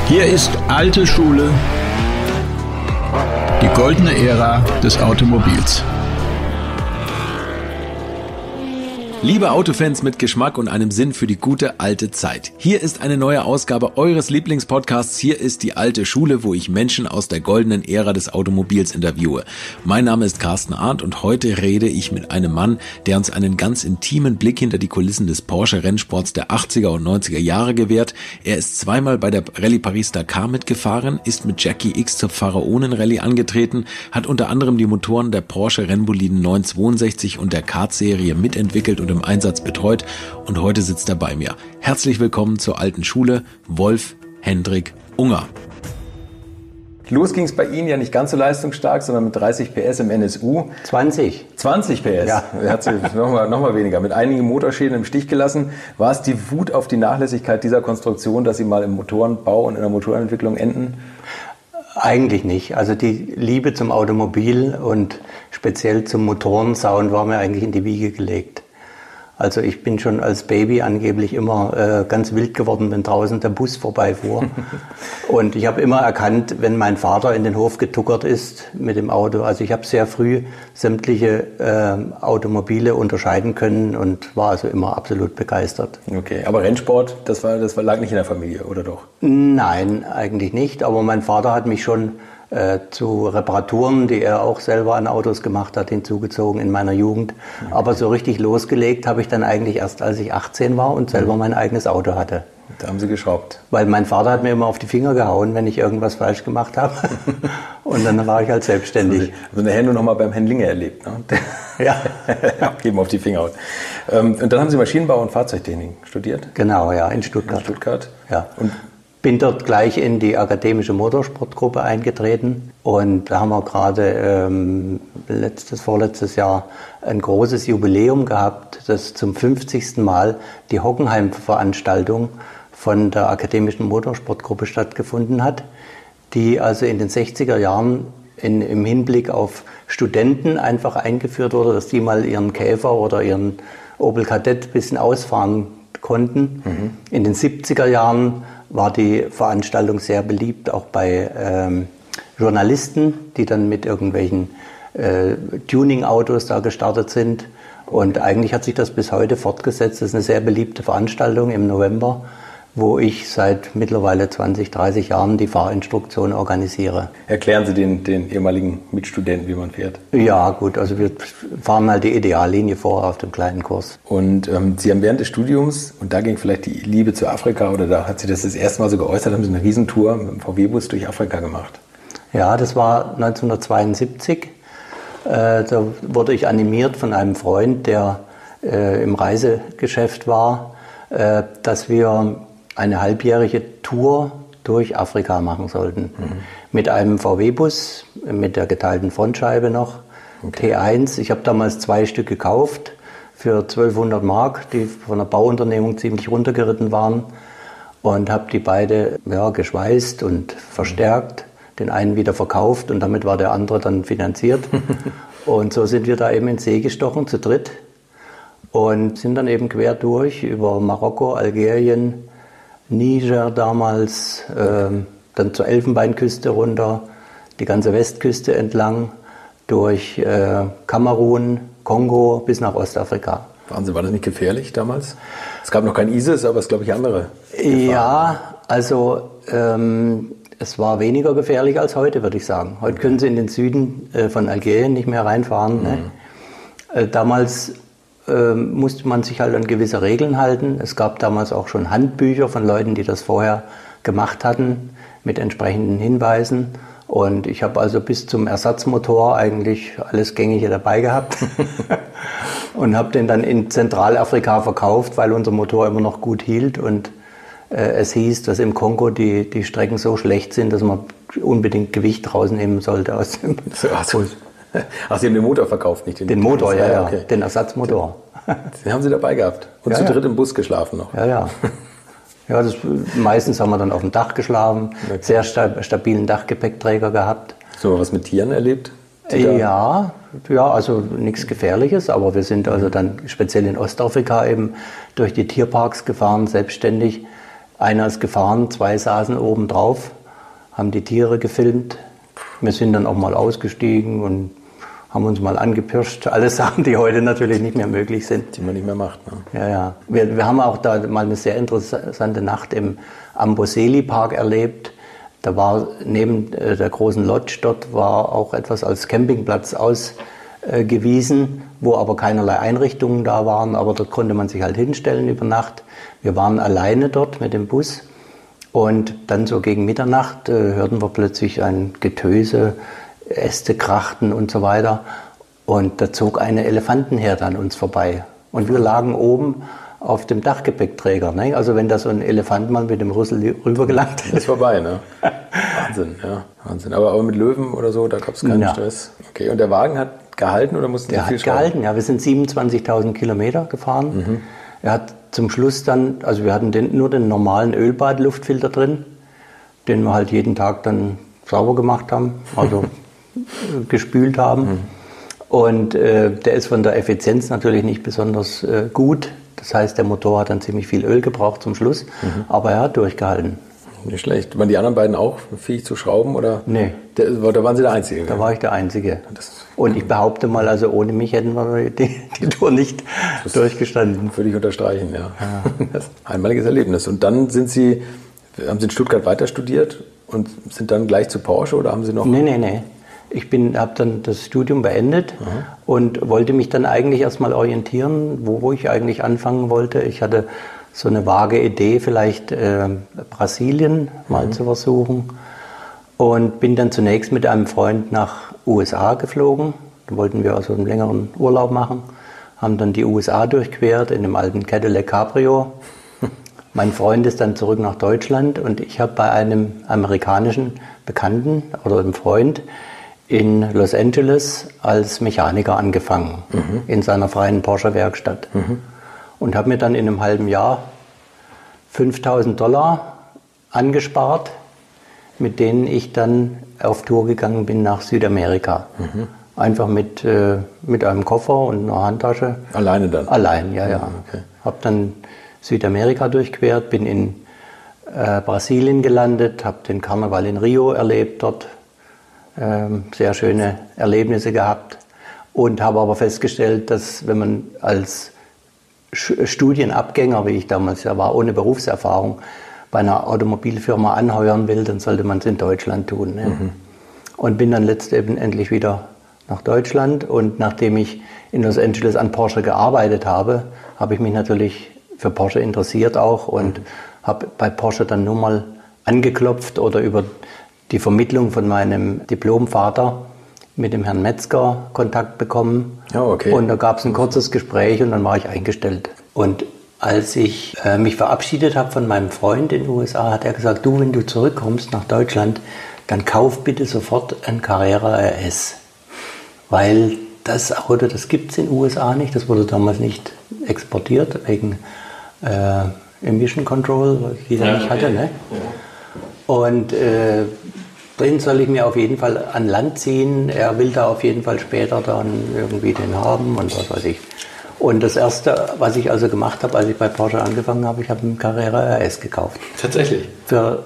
Hier ist alte Schule, die goldene Ära des Automobils. Liebe Autofans mit Geschmack und einem Sinn für die gute alte Zeit. Hier ist eine neue Ausgabe eures Lieblingspodcasts. Hier ist die alte Schule, wo ich Menschen aus der goldenen Ära des Automobils interviewe. Mein Name ist Carsten Arndt und heute rede ich mit einem Mann, der uns einen ganz intimen Blick hinter die Kulissen des Porsche-Rennsports der 80er und 90er Jahre gewährt. Er ist zweimal bei der Rallye Paris-Dakar mitgefahren, ist mit Jackie X zur Pharaonen-Rallye angetreten, hat unter anderem die Motoren der Porsche-Rennboliden 962 und der Kart-Serie mitentwickelt und im Einsatz betreut und heute sitzt er bei mir. Herzlich willkommen zur alten Schule, Wolf Hendrik Unger. Los ging es bei Ihnen ja nicht ganz so leistungsstark, sondern mit 30 PS im NSU. 20 PS? Ja. Er hat sich noch mal weniger. Mit einigen Motorschäden im Stich gelassen. War es die Wut auf die Nachlässigkeit dieser Konstruktion, dass Sie mal im Motorenbau und in der Motorenentwicklung enden? Eigentlich nicht. Also die Liebe zum Automobil und speziell zum Motorensound war mir eigentlich in die Wiege gelegt. Also ich bin schon als Baby angeblich immer ganz wild geworden, wenn draußen der Bus vorbeifuhr. Und ich habe immer erkannt, wenn mein Vater in den Hof getuckert ist mit dem Auto. Also ich habe sehr früh sämtliche Automobile unterscheiden können und war also immer absolut begeistert. Okay, aber Rennsport, das lag nicht in der Familie, oder doch? Nein, eigentlich nicht. Aber mein Vater hat mich schon zu Reparaturen, die er auch selber an Autos gemacht hat, hinzugezogen in meiner Jugend. Okay. Aber so richtig losgelegt habe ich dann eigentlich erst, als ich 18 war und selber mein eigenes Auto hatte. Da haben Sie geschraubt. Weil mein Vater hat mir immer auf die Finger gehauen, wenn ich irgendwas falsch gemacht habe. Und dann war ich halt selbstständig. Also nachher nur noch mal beim Henlinger erlebt, ne? Ja. Abgeben auf die Finger. Und dann haben Sie Maschinenbau und Fahrzeugtechnik studiert? Genau, ja, in Stuttgart. In Stuttgart? Ja. Und bin dort gleich in die akademische Motorsportgruppe eingetreten und da haben wir gerade vorletztes Jahr ein großes Jubiläum gehabt, das zum 50. Mal die Hockenheim-Veranstaltung von der akademischen Motorsportgruppe stattgefunden hat, die also in den 60er Jahren im Hinblick auf Studenten einfach eingeführt wurde, dass die mal ihren Käfer oder ihren Opel Kadett ein bisschen ausfahren konnten. Mhm. In den 70er Jahren war die Veranstaltung sehr beliebt, auch bei Journalisten, die dann mit irgendwelchen Tuning-Autos da gestartet sind. Und eigentlich hat sich das bis heute fortgesetzt. Das ist eine sehr beliebte Veranstaltung im November, wo ich seit mittlerweile 20, 30 Jahren die Fahrinstruktion organisiere. Erklären Sie den ehemaligen Mitstudenten, wie man fährt. Ja gut, also wir fahren mal die Ideallinie vor auf dem kleinen Kurs. Und Sie haben während des Studiums, und da ging vielleicht die Liebe zu Afrika, oder da hat Sie das erste Mal so geäußert, haben Sie eine Riesentour mit dem VW-Bus durch Afrika gemacht. Ja, das war 1972. Da wurde ich animiert von einem Freund, der im Reisegeschäft war, dass wir eine halbjährige Tour durch Afrika machen sollten. Mhm. Mit einem VW-Bus, mit der geteilten Frontscheibe noch, okay. T1. Ich habe damals 2 Stück gekauft für 1200 Mark, die von der Bauunternehmung ziemlich runtergeritten waren. Und habe die beide geschweißt und verstärkt, den einen wieder verkauft und damit war der andere dann finanziert. Und so sind wir da eben ins See gestochen, zu dritt. Und sind dann eben quer durch über Marokko, Algerien, Niger damals, dann zur Elfenbeinküste runter, die ganze Westküste entlang, durch Kamerun, Kongo bis nach Ostafrika. Wahnsinn, war das nicht gefährlich damals? Es gab noch kein ISIS, aber es gab ich andere Gefahren. Ja, also es war weniger gefährlich als heute, würde ich sagen. Heute können Sie in den Süden von Algerien nicht mehr reinfahren. Mhm. Ne? Damals musste man sich halt an gewisse Regeln halten. Es gab damals auch schon Handbücher von Leuten, die das vorher gemacht hatten, mit entsprechenden Hinweisen. Und ich habe also bis zum Ersatzmotor eigentlich alles Gängige dabei gehabt und habe den dann in Zentralafrika verkauft, weil unser Motor immer noch gut hielt. Und es hieß, dass im Kongo die Strecken so schlecht sind, dass man unbedingt Gewicht rausnehmen sollte aus dem Bus. Ach, Sie haben den Motor verkauft, nicht den Motor, ja, okay. Den Ersatzmotor. Den haben Sie dabei gehabt und zu dritt im Bus geschlafen noch. Ja. Ja, meistens haben wir dann auf dem Dach geschlafen, okay. Sehr stabilen Dachgepäckträger gehabt. So was mit Tieren erlebt? Ja, also nichts Gefährliches, aber wir sind also dann speziell in Ostafrika eben durch die Tierparks gefahren, selbstständig. Einer ist gefahren, 2 saßen oben drauf, haben die Tiere gefilmt. Wir sind dann auch mal ausgestiegen und haben uns mal angepirscht. Alles Sachen, die heute natürlich nicht mehr möglich sind. Die man nicht mehr macht. Ne? Ja. Wir haben auch da mal eine sehr interessante Nacht im Amboseli-Park erlebt. Da war neben der großen Lodge, dort war auch etwas als Campingplatz ausgewiesen, wo aber keinerlei Einrichtungen da waren. Aber dort konnte man sich halt hinstellen über Nacht. Wir waren alleine dort mit dem Bus. Und dann so gegen Mitternacht hörten wir plötzlich ein Getöse, Äste krachten und so weiter. Und da zog eine Elefantenherde an uns vorbei. Und wir lagen oben auf dem Dachgepäckträger. Ne? Also wenn da so ein Elefant mal mit dem Rüssel rübergelangt hätte. Ist vorbei, ne? Wahnsinn, ja. Wahnsinn. Aber mit Löwen oder so, da gab es keinen Stress. Okay, und der Wagen hat gehalten oder mussten Sie viel schrauben? Der hat gehalten, ja. Wir sind 27.000 Kilometer gefahren. Er hat zum Schluss dann, also wir hatten nur den normalen Ölbad-Luftfilter drin, den wir halt jeden Tag dann sauber gemacht haben, also gespült haben. Und der ist von der Effizienz natürlich nicht besonders gut. Das heißt, der Motor hat dann ziemlich viel Öl gebraucht zum Schluss, aber er hat durchgehalten. Nicht schlecht. Waren die anderen beiden auch fähig zu schrauben? Oder? Nee. Da waren Sie der Einzige? Da war ich der Einzige. Und ich behaupte mal, also ohne mich hätten wir die Tour nicht durchgestanden. Würde ich unterstreichen, ja. Das ist ein einmaliges Erlebnis. Und dann haben Sie in Stuttgart weiter studiert und sind dann gleich zu Porsche oder haben Sie noch... Nee. Ich habe dann das Studium beendet und wollte mich dann eigentlich erstmal orientieren, wo ich eigentlich anfangen wollte. Ich hatte so eine vage Idee, vielleicht Brasilien mal zu versuchen. Und bin dann zunächst mit einem Freund nach USA geflogen. Da wollten wir also einen längeren Urlaub machen. Haben dann die USA durchquert in dem alten Cadillac Cabrio. Mein Freund ist dann zurück nach Deutschland und ich habe bei einem amerikanischen Bekannten oder einem Freund in Los Angeles als Mechaniker angefangen, in seiner freien Porsche-Werkstatt. Und habe mir dann in einem halben Jahr $5.000 angespart, mit denen ich dann auf Tour gegangen bin nach Südamerika. Einfach mit einem Koffer und einer Handtasche. Alleine dann? Allein, ja. Okay. Habe dann Südamerika durchquert, bin in Brasilien gelandet, habe den Karneval in Rio erlebt dort. Sehr schöne Erlebnisse gehabt und habe aber festgestellt, dass wenn man als Studienabgänger, wie ich damals ja war, ohne Berufserfahrung, bei einer Automobilfirma anheuern will, dann sollte man es in Deutschland tun. Ne? Und bin dann letztendlich wieder nach Deutschland und nachdem ich in Los Angeles an Porsche gearbeitet habe, habe ich mich natürlich für Porsche interessiert auch und habe bei Porsche dann nur mal angeklopft oder über die Vermittlung von meinem Diplomvater mit dem Herrn Metzger Kontakt bekommen. Oh, okay. Und da gab es ein kurzes Gespräch und dann war ich eingestellt. Und als ich mich verabschiedet habe von meinem Freund in den USA, hat er gesagt, du, wenn du zurückkommst nach Deutschland, dann kauf bitte sofort ein Carrera RS. Weil das Auto, das gibt es in den USA nicht, das wurde damals nicht exportiert, wegen Emission Control, was jeder nicht hatte. Ne? Und den soll ich mir auf jeden Fall an Land ziehen. Er will da auf jeden Fall später dann irgendwie den haben und was weiß ich. Und das Erste, was ich also gemacht habe, als ich bei Porsche angefangen habe, ich habe einen Carrera RS gekauft. Tatsächlich? Für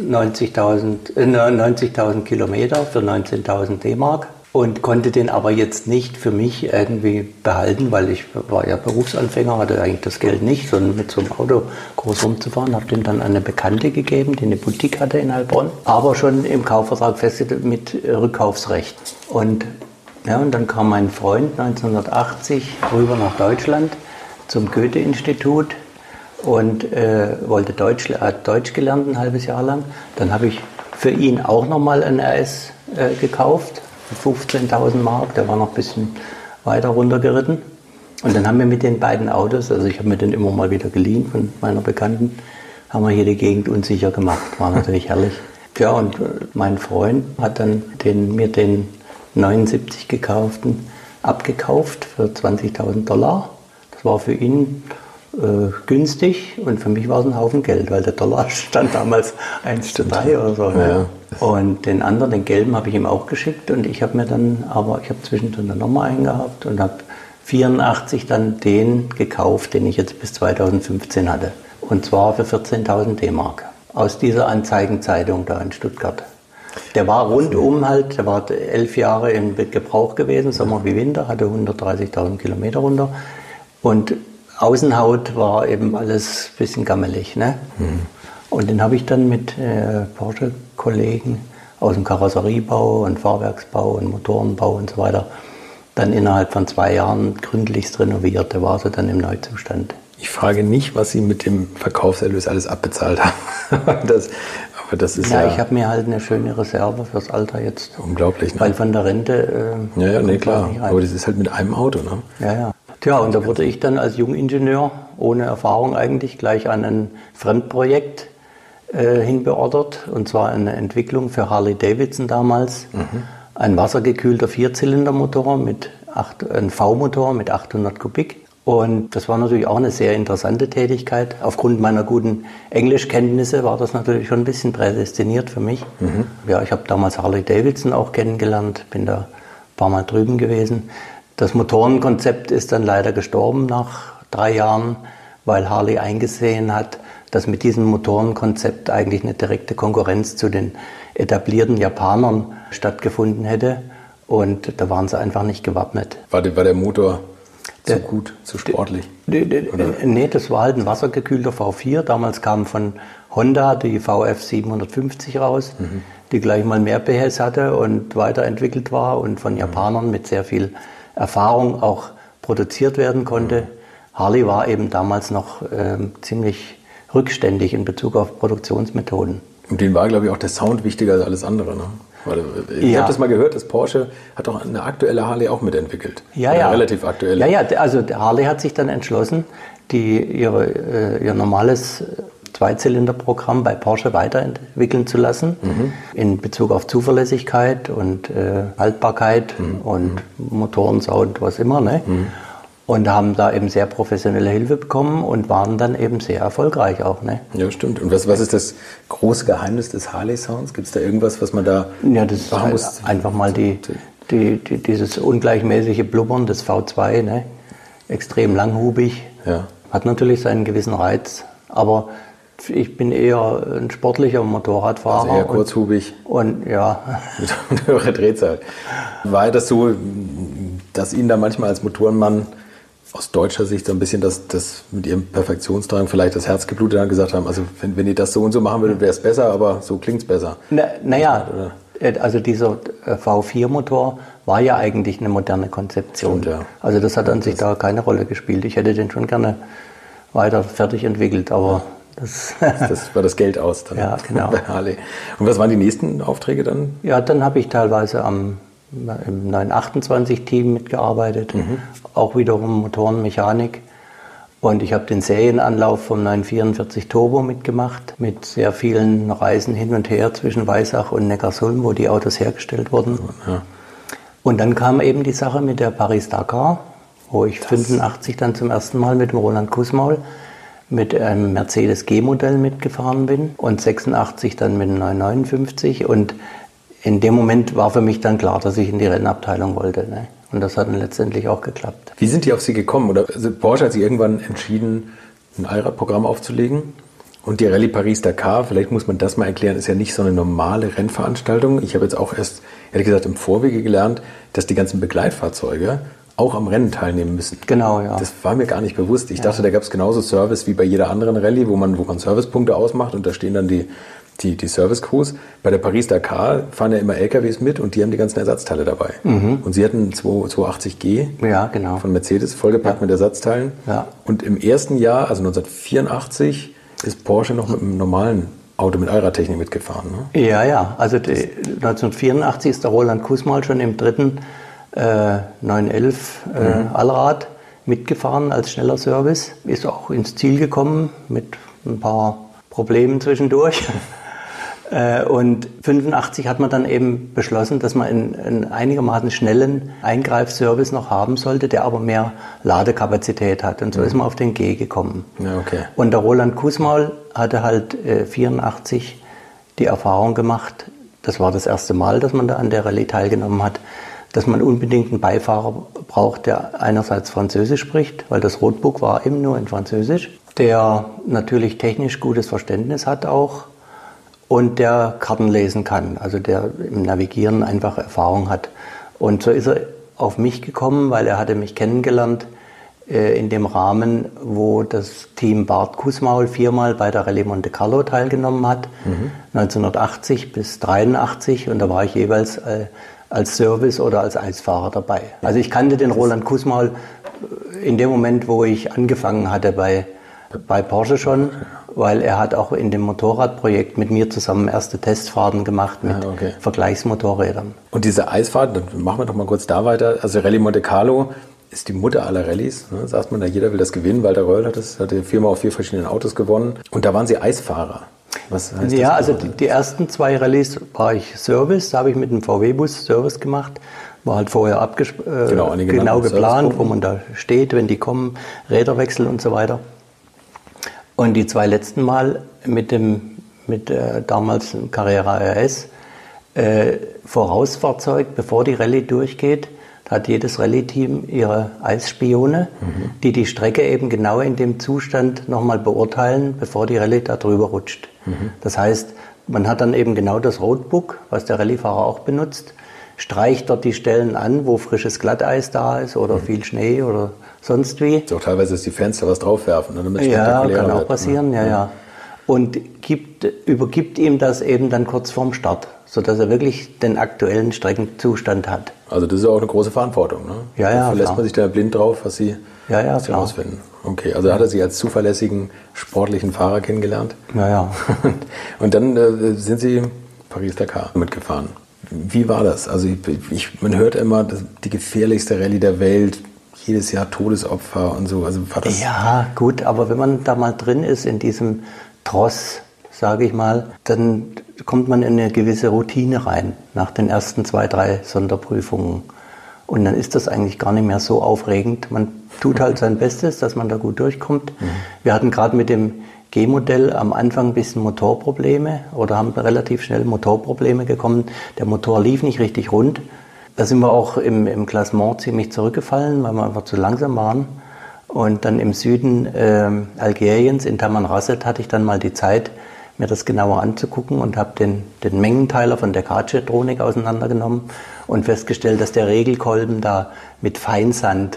90.000 Kilometer, für 19.000 D-Mark. Und konnte den aber jetzt nicht für mich irgendwie behalten, weil ich war ja Berufsanfänger, hatte eigentlich das Geld nicht, sondern mit so einem Auto groß rumzufahren. Habe den dann an eine Bekannte gegeben, die eine Boutique hatte in Heilbronn, aber schon im Kaufvertrag festgestellt mit Rückkaufsrecht. Und dann kam mein Freund 1980 rüber nach Deutschland zum Goethe-Institut und hat Deutsch gelernt ein halbes Jahr lang. Dann habe ich für ihn auch nochmal ein RS gekauft. 15.000 Mark, der war noch ein bisschen weiter runtergeritten. Und dann haben wir mit den beiden Autos, also ich habe mir den immer mal wieder geliehen von meiner Bekannten, haben wir hier die Gegend unsicher gemacht. War natürlich herrlich. Ja, und mein Freund hat dann mir den 79 gekauften abgekauft für $20.000. Das war für ihn günstig und für mich war es ein Haufen Geld, weil der Dollar stand damals 1:3 oder so. Ja. Und den anderen, den gelben, habe ich ihm auch geschickt und ich habe zwischendrin dann nochmal einen gehabt und habe 84 dann den gekauft, den ich jetzt bis 2015 hatte. Und zwar für 14.000 D-Mark aus dieser Anzeigenzeitung da in Stuttgart. Der war rundum halt, der war 11 Jahre in Gebrauch gewesen, Sommer wie Winter, hatte 130.000 Kilometer runter. Und Außenhaut war eben alles ein bisschen gammelig. Ne? Und den habe ich dann mit Porsche-Kollegen aus dem Karosseriebau und Fahrwerksbau und Motorenbau und so weiter dann innerhalb von 2 Jahren gründlichst renoviert. Der war so dann im Neuzustand. Ich frage nicht, was Sie mit dem Verkaufserlös alles abbezahlt haben. aber das ist ja, ich habe mir halt eine schöne Reserve fürs Alter jetzt. Unglaublich, ne? Weil von der Rente... nee, klar. Aber das ist halt mit einem Auto, ne? Ja. Tja, und da wurde ich dann als Jungingenieur, ohne Erfahrung eigentlich, gleich an ein Fremdprojekt hinbeordert. Und zwar eine Entwicklung für Harley Davidson damals. Ein wassergekühlter Vierzylindermotor ein V-Motor mit 800 Kubik. Und das war natürlich auch eine sehr interessante Tätigkeit. Aufgrund meiner guten Englischkenntnisse war das natürlich schon ein bisschen prädestiniert für mich. Ja, ich habe damals Harley Davidson auch kennengelernt, bin da ein paar Mal drüben gewesen. Das Motorenkonzept ist dann leider gestorben nach 3 Jahren, weil Harley eingesehen hat, dass mit diesem Motorenkonzept eigentlich eine direkte Konkurrenz zu den etablierten Japanern stattgefunden hätte. Und da waren sie einfach nicht gewappnet. War der Motor zu gut, zu sportlich? Nee, das war halt ein wassergekühlter V4. Damals kam von Honda die VF 750 raus, die gleich mal mehr PS hatte und weiterentwickelt war und von Japanern mit sehr viel Erfahrung auch produziert werden konnte. Harley war eben damals noch ziemlich rückständig in Bezug auf Produktionsmethoden. Und denen war, glaube ich, auch der Sound wichtiger als alles andere, ne? Ich habe das mal gehört, dass Porsche hat doch eine aktuelle Harley auch mitentwickelt. Ja. Relativ aktuelle. Ja, also der Harley hat sich dann entschlossen, ihr normales Zweizylinderprogramm bei Porsche weiterentwickeln zu lassen, in Bezug auf Zuverlässigkeit und Haltbarkeit und Motorensound, was immer. Ne? Und haben da eben sehr professionelle Hilfe bekommen und waren dann eben sehr erfolgreich auch. Ne? Ja, stimmt. Und was ist das große Geheimnis des Harley-Sounds? Gibt es da irgendwas, was man da machen muss? Einfach mal dieses ungleichmäßige Blubbern des V2, ne? Extrem langhubig. Ja. Hat natürlich seinen gewissen Reiz, aber ich bin eher ein sportlicher Motorradfahrer. Also eher kurzhubig. Und ja. Mit höherer Drehzahl. War das so, dass Ihnen da manchmal als Motorenmann aus deutscher Sicht so ein bisschen das mit Ihrem Perfektionsdrang vielleicht das Herz geblutet hat und gesagt haben, also wenn ihr das so und so machen würdet, wäre es besser, aber so klingt es besser? Naja, also dieser V4-Motor war ja eigentlich eine moderne Konzeption. Stimmt, ja. Also das hat an sich da keine Rolle gespielt. Ich hätte den schon gerne weiter fertig entwickelt, aber das war das Geld aus dann bei Harley. Und was waren die nächsten Aufträge dann? Ja, dann habe ich teilweise im 928-Team mitgearbeitet, auch wiederum Motorenmechanik. Und ich habe den Serienanlauf vom 944 Turbo mitgemacht, mit sehr vielen Reisen hin und her zwischen Weissach und Neckarsulm, wo die Autos hergestellt wurden. Ja. Und dann kam eben die Sache mit der Paris-Dakar, wo ich 85 dann zum ersten Mal mit dem Roland Kussmaul mit einem Mercedes G-Modell mitgefahren bin und 86 dann mit dem 959. Und in dem Moment war für mich dann klar, dass ich in die Rennabteilung wollte. Ne? Und das hat dann letztendlich auch geklappt. Wie sind die auf Sie gekommen? Also Porsche hat sich irgendwann entschieden, ein Allradprogramm aufzulegen. Und die Rallye Paris-Dakar, vielleicht muss man das mal erklären, ist ja nicht so eine normale Rennveranstaltung. Ich habe jetzt auch erst, ehrlich gesagt, im Vorwege gelernt, dass die ganzen Begleitfahrzeuge auch am Rennen teilnehmen müssen. Genau, ja. Das war mir gar nicht bewusst. Ich dachte, da gab es genauso Service wie bei jeder anderen Rallye, wo man Servicepunkte ausmacht und da stehen dann die Service-Crews. Bei der Paris-Dakar fahren ja immer LKWs mit und die haben die ganzen Ersatzteile dabei. Und Sie hatten 280G genau. von Mercedes, vollgepackt mit Ersatzteilen. Ja. Und im ersten Jahr, also 1984, ist Porsche noch mit einem normalen Auto mit Allradtechnik mitgefahren. Ne? Ja. Also 1984 ist der Roland Kussmaul schon im dritten 911 Allrad mitgefahren als schneller Service. Ist auch ins Ziel gekommen mit ein paar Problemen zwischendurch. Und 85 hat man dann eben beschlossen, dass man einen einigermaßen schnellen Eingreifservice noch haben sollte, der aber mehr Ladekapazität hat. Und so ist man auf den G gekommen. Ja, okay. Und der Roland Kussmaul hatte halt 84 die Erfahrung gemacht, das war das erste Mal, dass man da an der Rallye teilgenommen hat, dass man unbedingt einen Beifahrer braucht, der einerseits Französisch spricht, weil das Roadbook war eben nur in Französisch, der natürlich technisch gutes Verständnis hat auch und der Karten lesen kann, also der im Navigieren einfach Erfahrung hat. Und so ist er auf mich gekommen, weil er hatte mich kennengelernt in dem Rahmen, wo das Team Bart Kussmaul 4-mal bei der Rallye Monte Carlo teilgenommen hat, 1980 bis 1983, und da war ich jeweils als Service oder als Eisfahrer dabei. Also ich kannte den Roland Kussmaul in dem Moment, wo ich angefangen hatte bei Porsche schon, weil er hat auch in dem Motorradprojekt mit mir zusammen erste Testfahrten gemacht mit Vergleichsmotorrädern. Und diese Eisfahrt, dann machen wir doch mal kurz da weiter. Also Rallye Monte Carlo ist die Mutter aller Rallyes, ne? Sagt man da, jeder will das gewinnen. Walter Röhrl hat 4-mal auf 4 verschiedenen Autos gewonnen. Und da waren Sie Eisfahrer. Was heißt das? Ja, also die ersten 2 Rallyes war ich Service, da habe ich mit einem VW-Bus Service gemacht. War halt vorher genau geplant, wo man da steht, wenn die kommen, Räderwechsel und so weiter. Und die 2 letzten Mal mit damals einem Carrera RS, Vorausfahrzeug, bevor die Rallye durchgeht, hat jedes Rallye-Team ihre Eisspione, die die Strecke eben genau in dem Zustand nochmal beurteilen, bevor die Rallye da drüber rutscht. Das heißt, man hat dann eben genau das Roadbook, was der Rallyefahrer auch benutzt, streicht dort die Stellen an, wo frisches Glatteis da ist oder viel Schnee oder sonst wie. So, teilweise, dass die Fans da was draufwerfen, damit es ja, spektakulär kann auch wird. passieren, ja. Und übergibt ihm das eben dann kurz vorm Start, sodass er wirklich den aktuellen Streckenzustand hat. Also das ist auch eine große Verantwortung, ne? Ja, da verlässt man sich da blind drauf, was Sie herausfinden. Okay, also hat er Sie als zuverlässigen, sportlichen Fahrer kennengelernt? Ja. Und dann sind Sie Paris-Dakar mitgefahren. Wie war das? Also man hört immer, die gefährlichste Rallye der Welt, jedes Jahr Todesopfer und so. Also war das? Ja, gut, aber wenn man da mal drin ist in diesem Tross, sage ich mal, dann kommt man in eine gewisse Routine rein nach den ersten 2, 3 Sonderprüfungen. Und dann ist das eigentlich gar nicht mehr so aufregend. Man tut halt sein Bestes, dass man da gut durchkommt. Wir hatten gerade mit dem G-Modell am Anfang ein bisschen Motorprobleme oder haben relativ schnell Motorprobleme bekommen. Der Motor lief nicht richtig rund. Da sind wir auch im Klassement ziemlich zurückgefallen, weil wir einfach zu langsam waren. Und dann im Süden Algeriens, in Tamanrasset, hatte ich dann mal die Zeit, mir das genauer anzugucken und habe den Mengenteiler von der Kartschetronik auseinandergenommen und festgestellt, dass der Regelkolben da mit Feinsand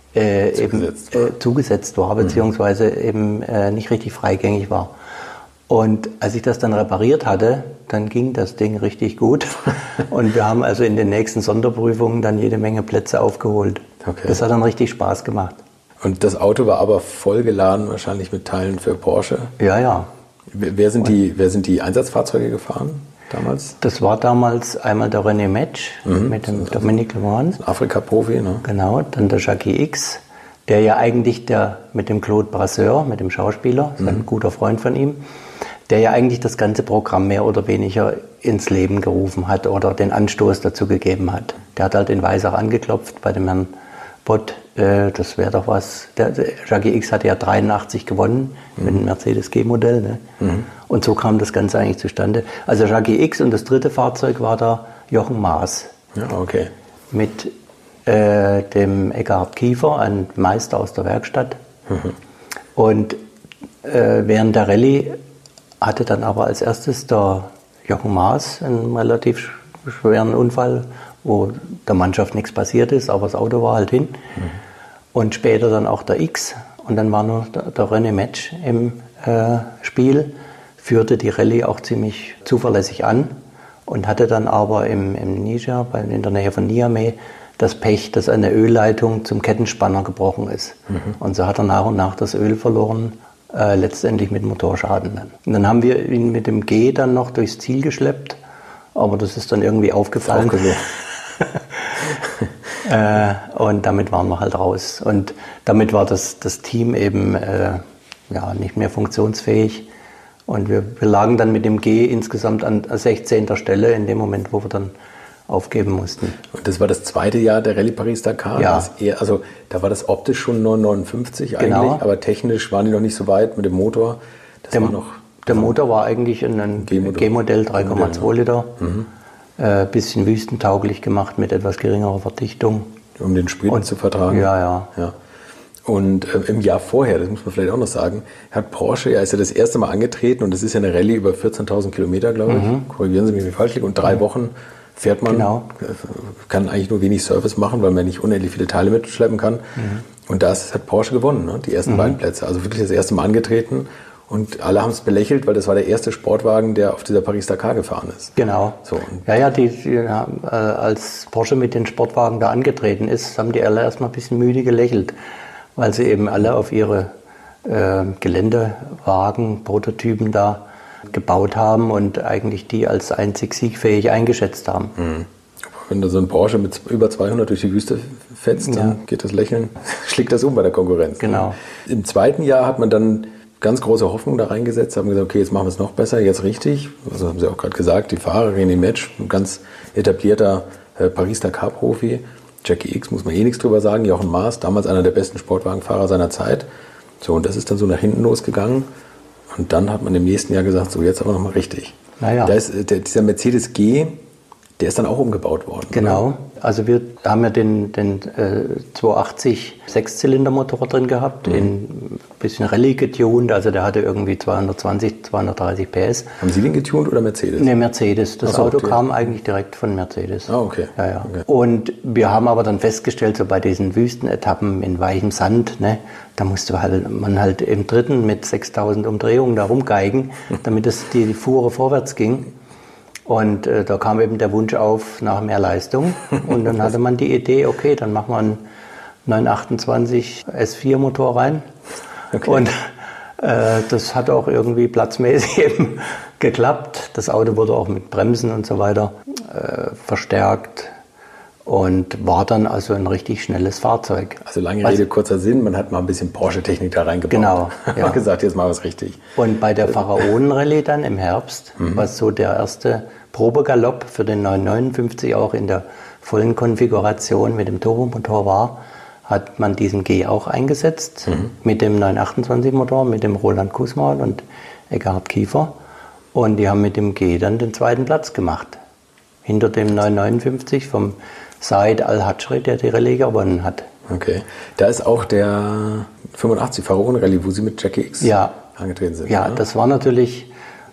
zugesetzt war, beziehungsweise eben nicht richtig freigängig war. Und als ich das dann repariert hatte, dann ging das Ding richtig gut. Und wir haben also in den nächsten Sonderprüfungen dann jede Menge Plätze aufgeholt. Okay. Das hat dann richtig Spaß gemacht. Und das Auto war aber vollgeladen wahrscheinlich mit Teilen für Porsche? Ja. Wer sind die Einsatzfahrzeuge gefahren damals? Das war damals einmal der René Metsch mit dem Dominique Le Mans. Afrika-Profi, ne? Genau, dann der Jackie X, der ja eigentlich mit dem Claude Brasseur, mit dem Schauspieler, ist ein guter Freund von ihm, der ja eigentlich das ganze Programm mehr oder weniger ins Leben gerufen hat oder den Anstoß dazu gegeben hat. Der hat halt in Weissach angeklopft bei dem Herrn Bott, das wäre doch was. Der Jackie X hatte ja 83 gewonnen mit dem Mercedes G-Modell. Ne? Und so kam das Ganze eigentlich zustande. Also Jackie X und das dritte Fahrzeug war da Jochen Maas. Ja, okay. Mit dem Eckhard Kiefer, ein Meister aus der Werkstatt. Und während der Rallye hatte dann aber als erstes der Jochen Maas einen relativ schweren Unfall, wo der Mannschaft nichts passiert ist, aber das Auto war halt hin. Und später dann auch der X. Und dann war nur der René Metsch im Spiel, führte die Rallye auch ziemlich zuverlässig an und hatte dann aber im Niger, in der Nähe von Niamey, das Pech, dass eine Ölleitung zum Kettenspanner gebrochen ist. Und so hat er nach und nach das Öl verloren, letztendlich mit Motorschaden. Und dann haben wir ihn mit dem G dann noch durchs Ziel geschleppt, aber das ist dann irgendwie aufgefallen. Und damit waren wir halt raus. Und damit war das Team eben nicht mehr funktionsfähig. Und wir lagen dann mit dem G insgesamt an 16. Stelle in dem Moment, wo wir dann aufgeben mussten. Und das war das zweite Jahr der Rallye Paris-Dakar? Ja. Also da war das optisch schon 959 eigentlich, genau. Aber technisch waren die noch nicht so weit mit dem Motor. Der Motor war eigentlich ein G-Modell 3,2 Liter. bisschen wüstentauglich gemacht mit etwas geringerer Verdichtung. Um den Sprit zu vertragen? Ja. Und im Jahr vorher, das muss man vielleicht auch noch sagen, hat Porsche, ist ja das erste Mal angetreten und das ist ja eine Rallye über 14.000 Kilometer, glaube ich. Korrigieren Sie mich, wie falsch liegt. Und 3 Wochen fährt man, kann eigentlich nur wenig Service machen, weil man nicht unendlich viele Teile mitschleppen kann. Und hat Porsche gewonnen, ne? Die ersten beiden Plätze. Also wirklich das erste Mal angetreten. Und alle haben es belächelt, weil das war der erste Sportwagen, der auf dieser Paris-Dakar gefahren ist. Genau. So. Als Porsche mit den Sportwagen da angetreten ist, haben die alle erstmal ein bisschen müde gelächelt, weil sie eben alle auf ihre Geländewagen, Prototypen da gebaut haben und eigentlich die als einzig siegfähig eingeschätzt haben. Wenn du so ein Porsche mit über 200 durch die Wüste fetzt, dann geht das Lächeln, schlägt das bei der Konkurrenz. Genau. Im zweiten Jahr hat man dann ganz große Hoffnung da reingesetzt, haben gesagt, okay, jetzt machen wir es noch besser, jetzt richtig. Also haben Sie auch gerade gesagt, die Fahrerin im Match, ein ganz etablierter Paris-Dakar-Profi. Jackie X, muss man nichts drüber sagen. Jochen Maas, damals einer der besten Sportwagenfahrer seiner Zeit. So, und das ist dann so nach hinten losgegangen. Und dann hat man im nächsten Jahr gesagt, so jetzt aber nochmal richtig. Naja. Da ist dieser Mercedes G, der ist dann auch umgebaut worden. Genau. Oder? Also wir haben ja den 280 Sechszylindermotor drin gehabt, ein bisschen Rallye getuned, also der hatte irgendwie 220, 230 PS. Haben Sie den getuned oder Mercedes? Ne, Mercedes. Das Auto kam eigentlich direkt von Mercedes. Ah, okay. Ja. Okay. Und wir haben aber dann festgestellt, so bei diesen Wüstenetappen in weichem Sand, ne, da musste man halt im dritten mit 6000 Umdrehungen da rumgeigen, damit die Fuhre vorwärts ging. Und da kam eben der Wunsch auf nach mehr Leistung. Und dann hatte man die Idee, okay, dann machen wir einen 928 S4 Motor rein. Okay. Und das hat auch irgendwie platzmäßig eben geklappt. Das Auto wurde auch mit Bremsen und so weiter verstärkt. Und war dann also ein richtig schnelles Fahrzeug. Also lange Rede, kurzer Sinn, man hat mal ein bisschen Porsche-Technik da reingebaut. Genau. Ja. Man gesagt, jetzt machen wir es richtig. Und bei der Pharaonen-Rallye dann im Herbst, was so der erste Probegalopp für den 959 auch in der vollen Konfiguration mit dem Turbomotor war, hat man diesen G auch eingesetzt, mit dem 928-Motor, mit dem Roland Kussmaul und Eckhard Kiefer. Und die haben mit dem G dann den zweiten Platz gemacht. Hinter dem 959 vom Said Al-Hatschri, der die Rallye gewonnen hat. Okay. Da ist auch der 85 Pharaonen-Rallye, wo Sie mit Jackie X angetreten sind. Ja, das war natürlich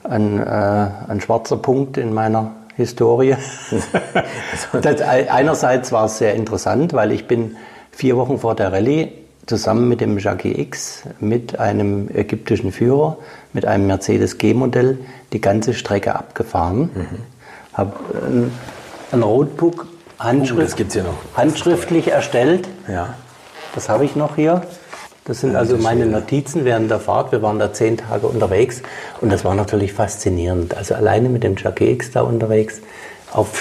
ein schwarzer Punkt in meiner Historie. Einerseits war es sehr interessant, weil ich bin 4 Wochen vor der Rallye zusammen mit dem Jackie X, mit einem ägyptischen Führer, mit einem Mercedes G-Modell die ganze Strecke abgefahren. Habe ein Roadbook handschriftlich erstellt. Ja. Das habe ich noch hier. Das sind also meine Notizen während der Fahrt. Wir waren da 10 Tage unterwegs und das war natürlich faszinierend. Also alleine mit dem Jackie X da unterwegs auf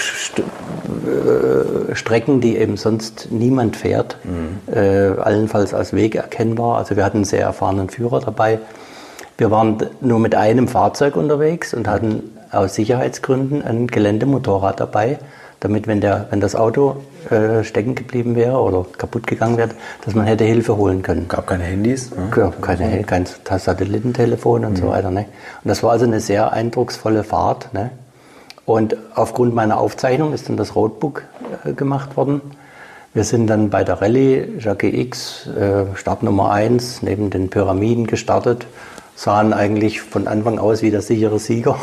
Strecken, die eben sonst niemand fährt, allenfalls als Weg erkennbar. Also wir hatten einen sehr erfahrenen Führer dabei. Wir waren nur mit einem Fahrzeug unterwegs und hatten aus Sicherheitsgründen ein Geländemotorrad dabei, damit, wenn das Auto stecken geblieben wäre oder kaputt gegangen wäre, dass man hätte Hilfe holen können. Gab keine Handys? Gab kein Satellitentelefon und so weiter. Ne? Und das war also eine sehr eindrucksvolle Fahrt. Ne? Und aufgrund meiner Aufzeichnung ist dann das Roadbook gemacht worden. Wir sind dann bei der Rallye Jackie X, Start Nummer 1, neben den Pyramiden gestartet. Sahen eigentlich von Anfang aus wie der sichere Sieger.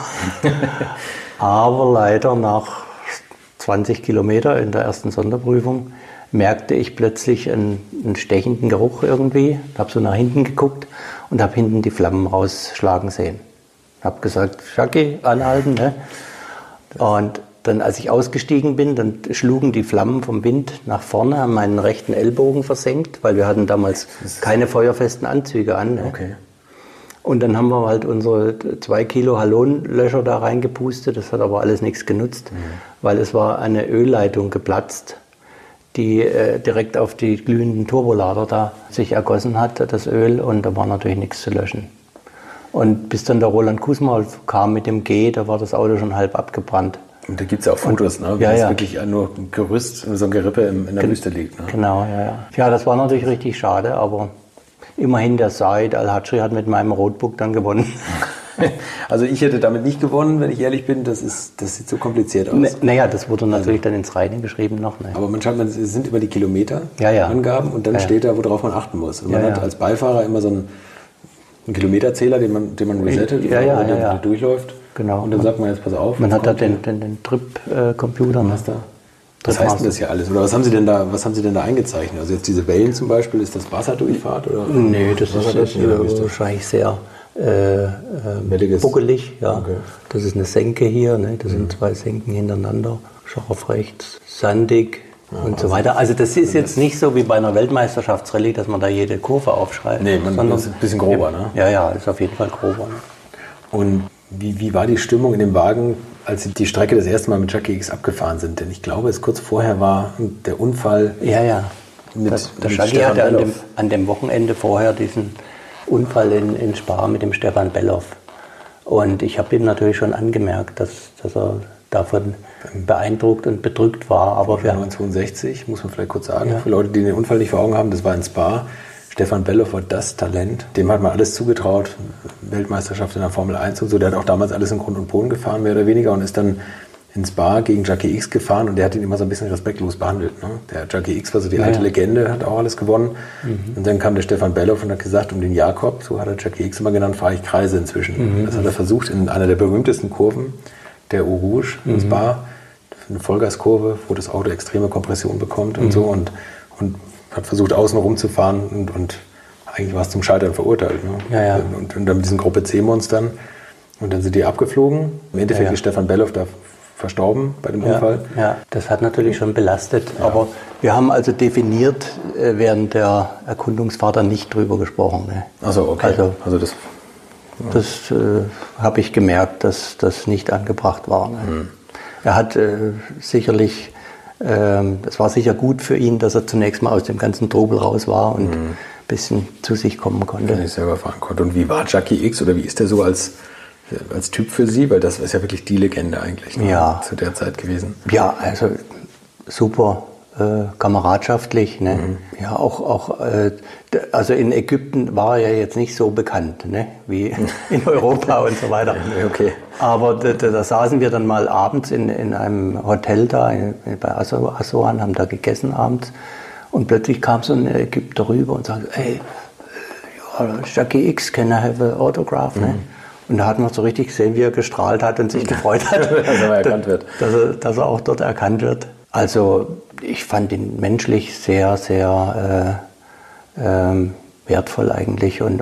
Aber leider nach 20 Kilometer in der ersten Sonderprüfung merkte ich plötzlich einen stechenden Geruch irgendwie. Habe so nach hinten geguckt und habe hinten die Flammen rausschlagen sehen. Habe gesagt, Jackie, anhalten. Ne? Und dann, als ich ausgestiegen bin, dann schlugen die Flammen vom Wind nach vorne, haben meinen rechten Ellbogen versenkt, weil wir hatten damals keine feuerfesten Anzüge an. Ne? Okay. Und dann haben wir halt unsere 2 Kilo Halonlöscher da reingepustet. Das hat aber alles nichts genutzt, weil es war eine Ölleitung geplatzt, die direkt auf die glühenden Turbolader da sich ergossen hat, das Öl. Und da war natürlich nichts zu löschen. Und bis dann der Roland Kussmaul kam mit dem G, da war das Auto schon halb abgebrannt. Und da gibt es ja auch Fotos, ne? Wie es wirklich nur ein Gerüst, so ein Gerippe in der Wüste liegt. Ne? Genau, ja. Ja, das war natürlich richtig schade, aber immerhin der Said Al-Hatschri hat mit meinem Roadbook dann gewonnen. Also ich hätte damit nicht gewonnen, wenn ich ehrlich bin. Das sieht so kompliziert aus. Naja, das wurde natürlich dann ins Reine geschrieben noch. Ne? Aber man schaut, es sind über die Kilometer Ja. Angaben und dann steht da, worauf man achten muss. Und man hat als Beifahrer immer so einen Kilometerzähler, den man resettet, der durchläuft. Genau. Und dann sagt man jetzt, pass auf. Man hat da den Trip-Computer. Was heißt denn das hier alles? Oder was haben Sie denn da eingezeichnet? Also jetzt diese Wellen zum Beispiel, ist das Wasserdurchfahrt? Oder? Nee, das ist wahrscheinlich sehr buckelig. Ja. Okay. Das ist eine Senke hier, ne? Das sind 2 Senken hintereinander, scharf rechts, sandig und so weiter. Also das ist jetzt nicht so wie bei einer Weltmeisterschaftsrallye, dass man da jede Kurve aufschreibt. Nee, das ist ein bisschen grober, ne? Ja, ist auf jeden Fall grober. Ne? Und wie war die Stimmung in dem Wagen, als Sie die Strecke das erste Mal mit Jackie X abgefahren sind? Denn ich glaube, kurz vorher war der Unfall mit Jackie hatte an dem Wochenende vorher diesen Unfall in Spa mit dem Stefan Belloff. Und ich habe ihm natürlich schon angemerkt, dass er davon beeindruckt und bedrückt war. Aber 1962, muss man vielleicht kurz sagen, für Leute, die den Unfall nicht vor Augen haben, das war in Spa. Stefan Belloff war das Talent, dem hat man alles zugetraut, Weltmeisterschaft in der Formel 1 und so. Der hat auch damals alles in Grund und Boden gefahren, mehr oder weniger, und ist dann in Spa gegen Jackie X gefahren und der hat ihn immer so ein bisschen respektlos behandelt. Ne? Der Jackie X war so die alte Legende, hat auch alles gewonnen. Und dann kam der Stefan Belloff und hat gesagt, um den Jakob, so hat er Jackie X immer genannt, fahre ich Kreise inzwischen. Das hat er versucht in einer der berühmtesten Kurven, der Eau Rouge in Spa, eine Vollgaskurve, wo das Auto extreme Kompression bekommt und so und hat versucht, außen rum zu fahren und eigentlich war es zum Scheitern verurteilt. Ne? Und dann mit diesen Gruppe C-Monstern. Und dann sind die abgeflogen. Im Endeffekt ist Stefan Belloff da verstorben bei dem Unfall. Ja, das hat natürlich schon belastet. Ja. Aber wir haben also definiert während der Erkundungsfahrt dann nicht drüber gesprochen. Ne? Also okay. Also das habe ich gemerkt, dass das nicht angebracht war. Ne? Er hat sicherlich... Es war sicher gut für ihn, dass er zunächst mal aus dem ganzen Trubel raus war und ein bisschen zu sich kommen konnte. Dass ich selber fahren konnte. Und wie war Jackie X oder wie ist der so als Typ für Sie? Weil das ist ja wirklich die Legende eigentlich zu der Zeit gewesen. Ja, also super kameradschaftlich. Ne? Ja, also in Ägypten war er ja jetzt nicht so bekannt, ne? Wie in Europa und so weiter. Okay. Aber da saßen wir dann mal abends in einem Hotel da bei Assuan, haben da gegessen abends und plötzlich kam so ein Ägypter rüber und sagte, hey, Jackie X, can I have an autograph? Ne? Und da hat man so richtig gesehen, wie er gestrahlt hat und sich gefreut hat, dass er erkannt wird. Dass er auch dort erkannt wird. Also ich fand ihn menschlich sehr, sehr wertvoll eigentlich und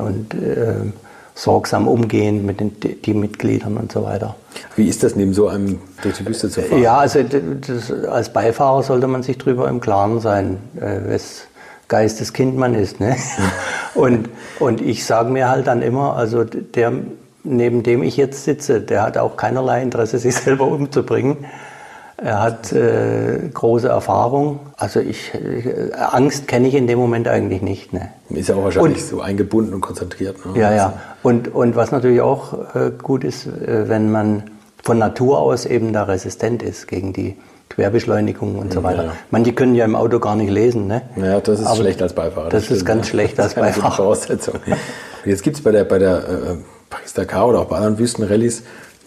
sorgsam umgehend mit den Teammitgliedern und so weiter. Wie ist das, neben so einem durch die Wüste zu fahren? Ja, also als Beifahrer sollte man sich darüber im Klaren sein, wes Geisteskind man ist. Ne? Und ich sage mir halt dann immer, also der, neben dem ich jetzt sitze, der hat auch keinerlei Interesse, sich selber umzubringen. Er hat große Erfahrung. Also Angst kenne ich in dem Moment eigentlich nicht. Ne? Ist ja auch wahrscheinlich so eingebunden und konzentriert. Ne? Ja. Und was natürlich auch gut ist, wenn man von Natur aus eben da resistent ist gegen die Querbeschleunigung und so weiter. Manche können ja im Auto gar nicht lesen. Ne? Ja, das ist schlecht als Beifahrer. Das ist ganz schlecht als Beifahrer. Das ist eine Voraussetzung. Jetzt gibt es bei der Paris-Dakar oder auch bei anderen Wüstenrallyes,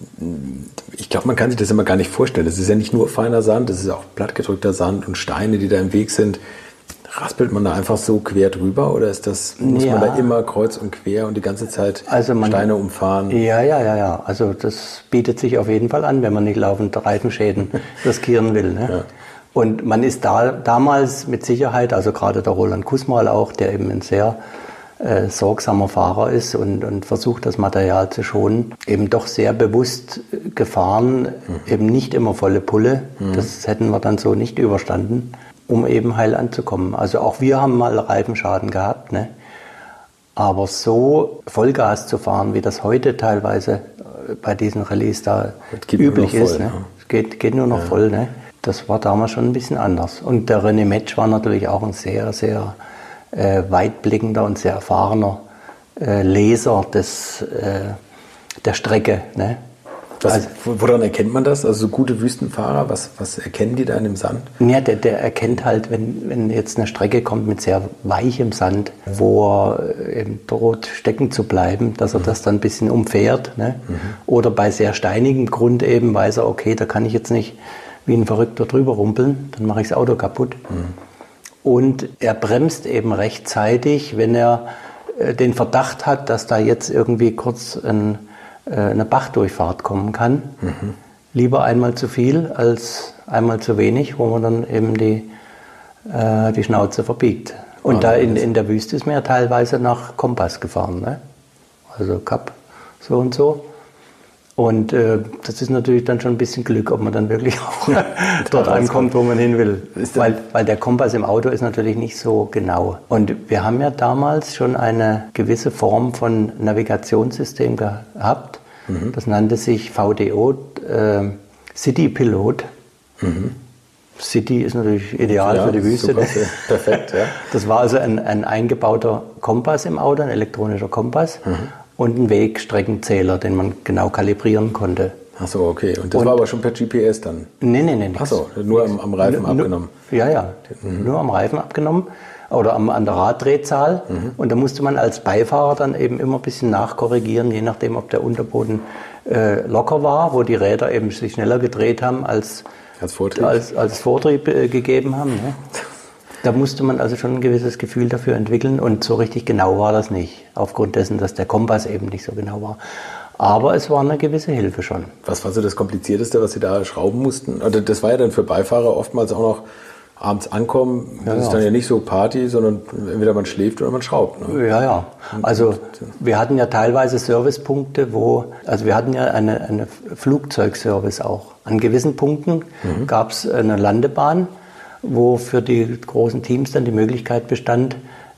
ich glaube, man kann sich das immer gar nicht vorstellen. Das ist ja nicht nur feiner Sand, das ist auch plattgedrückter Sand und Steine, die da im Weg sind. Raspelt man da einfach so quer drüber oder muss man da immer kreuz und quer und die ganze Zeit Steine umfahren? Ja. Also das bietet sich auf jeden Fall an, wenn man nicht laufend Reifenschäden riskieren will. Ne? Ja. Und man ist damals mit Sicherheit, also gerade der Roland Kusmal auch, der eben ein sehr sorgsamer Fahrer ist und versucht, das Material zu schonen, eben doch sehr bewusst gefahren, eben nicht immer volle Pulle. Das hätten wir dann so nicht überstanden, um eben heil anzukommen. Also auch wir haben mal Reifenschaden gehabt, ne? Aber so Vollgas zu fahren, wie das heute teilweise bei diesen Rallyes da üblich ist, ne? Es geht nur noch voll, ne? Das war damals schon ein bisschen anders. Und der René Metsch war natürlich auch ein sehr, sehr weitblickender und sehr erfahrener Leser der Strecke. Ne? Woran erkennt man das? Also so gute Wüstenfahrer, was erkennen die da in dem Sand? Ja, der erkennt halt, wenn jetzt eine Strecke kommt mit sehr weichem Sand, wo er eben droht stecken zu bleiben, dass er das dann ein bisschen umfährt. Ne? Oder bei sehr steinigem Grund eben weiß er, okay, da kann ich jetzt nicht wie ein Verrückter drüber rumpeln, dann mache ich das Auto kaputt. Und er bremst eben rechtzeitig, wenn er den Verdacht hat, dass da jetzt irgendwie kurz eine Bachdurchfahrt kommen kann. Lieber einmal zu viel als einmal zu wenig, wo man dann eben die Schnauze verbiegt. Und da in der Wüste ist man ja teilweise nach Kompass gefahren. Ne? Also Kap so und so. Und das ist natürlich dann schon ein bisschen Glück, ob man dann wirklich auch dort ankommt, wo man hin will. Weil der Kompass im Auto ist natürlich nicht so genau. Und wir haben ja damals schon eine gewisse Form von Navigationssystem gehabt. Das nannte sich VDO, City Pilot. City ist natürlich ideal für die Wüste. Super, perfekt, ja. Das war also ein eingebauter Kompass im Auto, ein elektronischer Kompass. Und ein Wegstreckenzähler, den man genau kalibrieren konnte. Ach so, okay. Und das war aber schon per GPS dann? Nee. Ach so, nur am Reifen abgenommen? Ja. Nur am Reifen abgenommen oder an der Raddrehzahl. Und da musste man als Beifahrer dann eben immer ein bisschen nachkorrigieren, je nachdem, ob der Unterboden locker war, wo die Räder eben sich schneller gedreht haben, als Vortrieb gegeben haben. Ne? Da musste man also schon ein gewisses Gefühl dafür entwickeln und so richtig genau war das nicht, aufgrund dessen, dass der Kompass eben nicht so genau war. Aber es war eine gewisse Hilfe schon. Was war so das Komplizierteste, was Sie da schrauben mussten? Also das war ja dann für Beifahrer oftmals auch noch abends ankommen. Das ist dann ja nicht so Party, sondern entweder man schläft oder man schraubt. Ne? Ja. Also wir hatten ja teilweise Servicepunkte, also wir hatten ja eine Flugzeugservice auch. An gewissen Punkten gab es eine Landebahn, wo für die großen Teams dann die Möglichkeit bestand,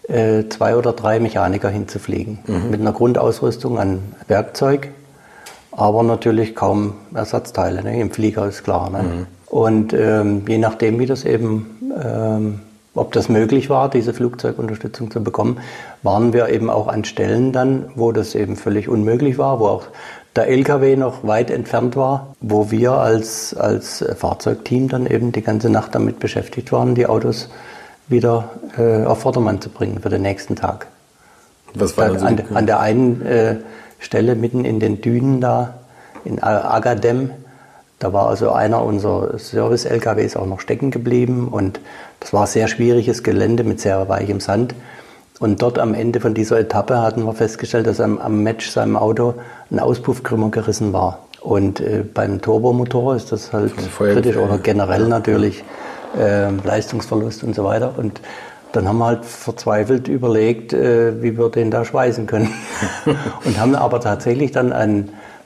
2 oder 3 Mechaniker hinzufliegen. Mit einer Grundausrüstung an Werkzeug, aber natürlich kaum Ersatzteile. Ne? Im Flieger ist klar. Ne? Und je nachdem, wie das eben, ob das möglich war, diese Flugzeugunterstützung zu bekommen, waren wir eben auch an Stellen dann, wo das eben völlig unmöglich war, wo auch der LKW noch weit entfernt war, wo wir als Fahrzeugteam dann eben die ganze Nacht damit beschäftigt waren, die Autos wieder auf Vordermann zu bringen für den nächsten Tag. Was war das? An der einen Stelle mitten in den Dünen da, in Agadem, da war also einer unserer Service-LKWs auch noch stecken geblieben und das war sehr schwieriges Gelände mit sehr weichem Sand. Und dort am Ende von dieser Etappe hatten wir festgestellt, dass am Match seinem Auto ein Auspuffkrümmer gerissen war. Und beim Turbomotor ist das halt kritisch oder generell natürlich Leistungsverlust und so weiter. Und dann haben wir halt verzweifelt überlegt, wie wir den da schweißen können. Und haben aber tatsächlich dann einen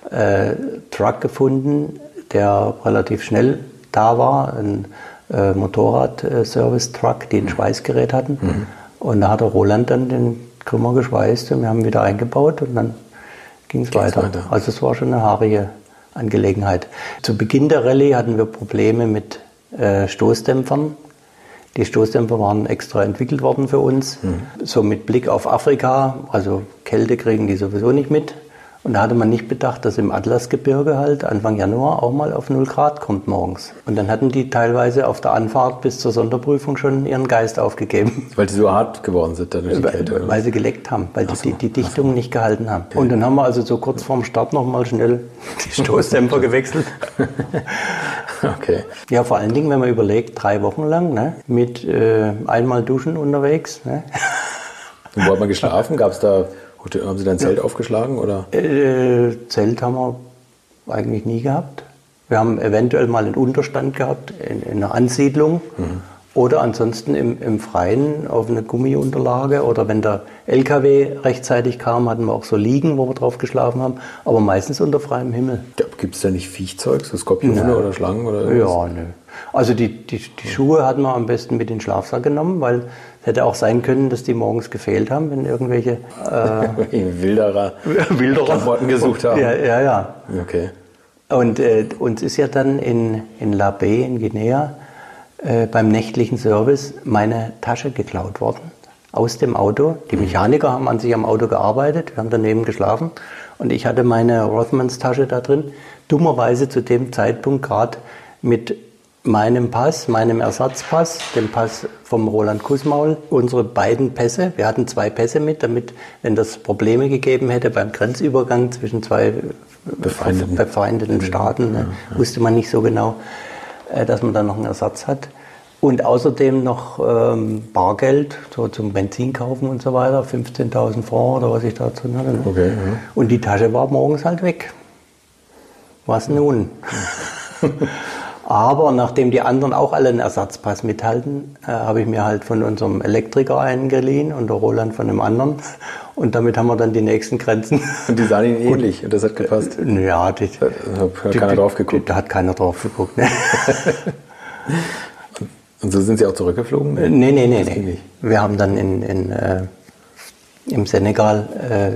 Truck gefunden, der relativ schnell da war, ein Motorrad-Service-Truck, die ein Schweißgerät hatten. Und da hat der Roland dann den Krümmer geschweißt und wir haben ihn wieder eingebaut und dann ging es weiter. Also es war schon eine haarige Angelegenheit. Zu Beginn der Rallye hatten wir Probleme mit Stoßdämpfern. Die Stoßdämpfer waren extra entwickelt worden für uns. So mit Blick auf Afrika, also Kälte kriegen die sowieso nicht mit. Und da hatte man nicht bedacht, dass im Atlasgebirge halt Anfang Januar auch mal auf 0 Grad kommt morgens. Und dann hatten die teilweise auf der Anfahrt bis zur Sonderprüfung schon ihren Geist aufgegeben. Weil die so hart geworden sind dann durch die Kälte? Oder? Weil sie geleckt haben, weil die Dichtung nicht gehalten haben. Okay. Und dann haben wir also so kurz vorm Start noch mal schnell die Stoßdämpfer gewechselt. Okay. Ja, vor allen Dingen, wenn man überlegt, 3 Wochen lang, ne, mit einmal duschen unterwegs. Ne. Und wo hat man geschlafen? Gab's da... Haben Sie da ein Zelt aufgeschlagen? Oder? Zelt haben wir eigentlich nie gehabt. Wir haben eventuell mal einen Unterstand gehabt in einer Ansiedlung oder ansonsten im Freien auf eine Gummiunterlage. Oder wenn der LKW rechtzeitig kam, hatten wir auch so Liegen, wo wir drauf geschlafen haben, aber meistens unter freiem Himmel. Gibt es da nicht Viechzeug, so Skorpione oder Schlangen? Oder ja, nö. Also die Schuhe hatten wir am besten mit in den Schlafsack genommen, weil es hätte auch sein können, dass die morgens gefehlt haben, wenn irgendwelche Wilderer Klamotten gesucht haben. Ja. Okay. Und uns ist ja dann in La Baye in Guinea beim nächtlichen Service meine Tasche geklaut worden aus dem Auto. Die Mechaniker haben an sich am Auto gearbeitet, wir haben daneben geschlafen und ich hatte meine Rothmans Tasche da drin dummerweise zu dem Zeitpunkt gerade mit meinem Pass, meinem Ersatzpass, dem Pass vom Roland Kussmaul, unsere beiden Pässe. Wir hatten 2 Pässe mit, damit, wenn das Probleme gegeben hätte beim Grenzübergang zwischen 2 befeindeten Staaten, ne, wusste man nicht so genau, dass man dann noch einen Ersatz hat. Und außerdem noch Bargeld, so zum Benzin kaufen und so weiter, 15.000 Francs oder was ich da drin hatte. Ne? Okay, ja. Und die Tasche war morgens halt weg. Was nun? Aber nachdem die anderen auch alle einen Ersatzpass mithalten, habe ich mir halt von unserem Elektriker einen geliehen und der Roland von einem anderen. Und damit haben wir dann die nächsten Grenzen. Und die sahen Ihnen ähnlich und das hat gepasst? Ja, da hat keiner drauf geguckt. Da hat keiner drauf geguckt. Ne? Und so sind Sie auch zurückgeflogen? Nee. Wir haben dann im Senegal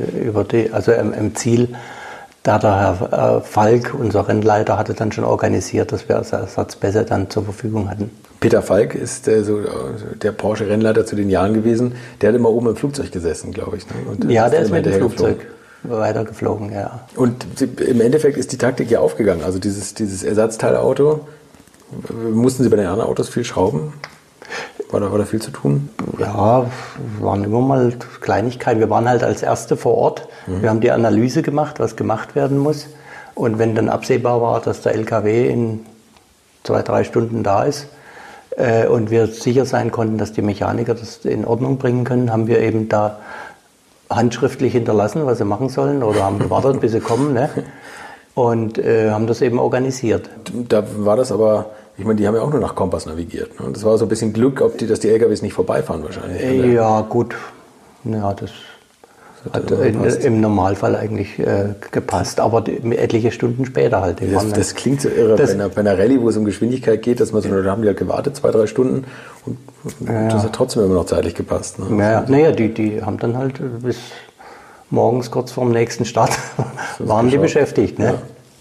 im Ziel, da der Herr Falk, unser Rennleiter, hatte dann schon organisiert, dass wir als Ersatzpässe dann zur Verfügung hatten. Peter Falk ist der Porsche-Rennleiter zu den Jahren gewesen. Der hat immer oben im Flugzeug gesessen, glaube ich. Ne? Und ja, der ist mit dem Flugzeug weitergeflogen, ja. Und im Endeffekt ist die Taktik ja aufgegangen. Also dieses Ersatzteilauto, mussten Sie bei den anderen Autos viel schrauben? War da viel zu tun? Ja, waren immer mal Kleinigkeiten. Wir waren halt als Erste vor Ort. Wir haben die Analyse gemacht, was gemacht werden muss. Und wenn dann absehbar war, dass der LKW in 2-3 Stunden da ist und wir sicher sein konnten, dass die Mechaniker das in Ordnung bringen können, haben wir eben da handschriftlich hinterlassen, was sie machen sollen, oder haben gewartet, bis sie kommen, ne? Und haben das eben organisiert. Da war das aber... Ich meine, die haben ja auch nur nach Kompass navigiert. Ne? Und das war so ein bisschen Glück, dass die LKWs nicht vorbeifahren wahrscheinlich. Ja, gut. Ja, das hat im Normalfall eigentlich gepasst. Aber etliche Stunden später halt. Das klingt so irre, bei einer Rallye, wo es um Geschwindigkeit geht, dass man so, da haben die halt gewartet, 2-3 Stunden. Und das hat trotzdem immer noch zeitlich gepasst. Ne? Ja, die haben dann halt bis morgens kurz vor dem nächsten Start waren die beschäftigt. Ne? Ja.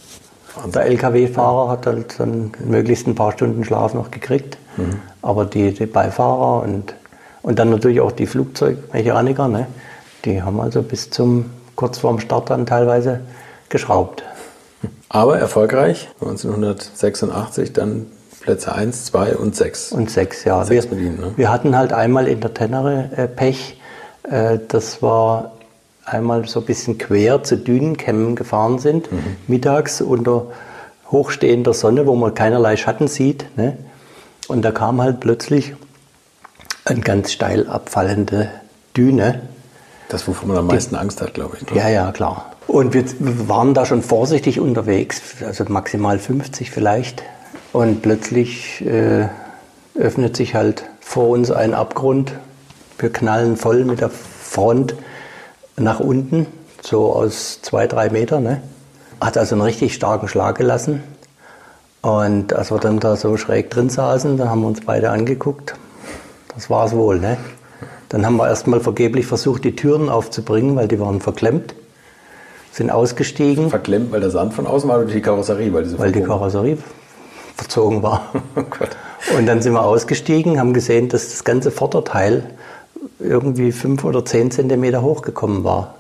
Der LKW-Fahrer hat halt dann möglichst ein paar Stunden Schlaf noch gekriegt, aber die Beifahrer und dann natürlich auch die Flugzeugmechaniker, ne, die haben also bis kurz vorm Start dann teilweise geschraubt. Aber erfolgreich, 1986 dann Plätze 1, 2 und 6. Und 6, ja. 6 mit Ihnen, ne? Wir hatten halt einmal in der Tenere Pech, das war... einmal so ein bisschen quer zu Dünenkämmen gefahren sind, mittags unter hochstehender Sonne, wo man keinerlei Schatten sieht. Ne? Und da kam halt plötzlich eine ganz steil abfallende Düne. Das, wovon man am meisten Angst hat, glaube ich. Ne? Ja, klar. Und wir waren da schon vorsichtig unterwegs, also maximal 50 vielleicht. Und plötzlich öffnet sich halt vor uns ein Abgrund. Wir knallen voll mit der Front nach unten, so aus 2-3 Metern. Ne? Hat also einen richtig starken Schlag gelassen. Und als wir dann da so schräg drin saßen, da haben wir uns beide angeguckt. Das war es wohl. Ne? Dann haben wir erstmal vergeblich versucht, die Türen aufzubringen, weil die waren verklemmt. Sind ausgestiegen. Verklemmt, weil der Sand von außen war oder die Karosserie? Weil die Karosserie verzogen war. Oh Gott. Und dann sind wir ausgestiegen, haben gesehen, dass das ganze Vorderteil irgendwie 5 oder 10 Zentimeter hochgekommen war.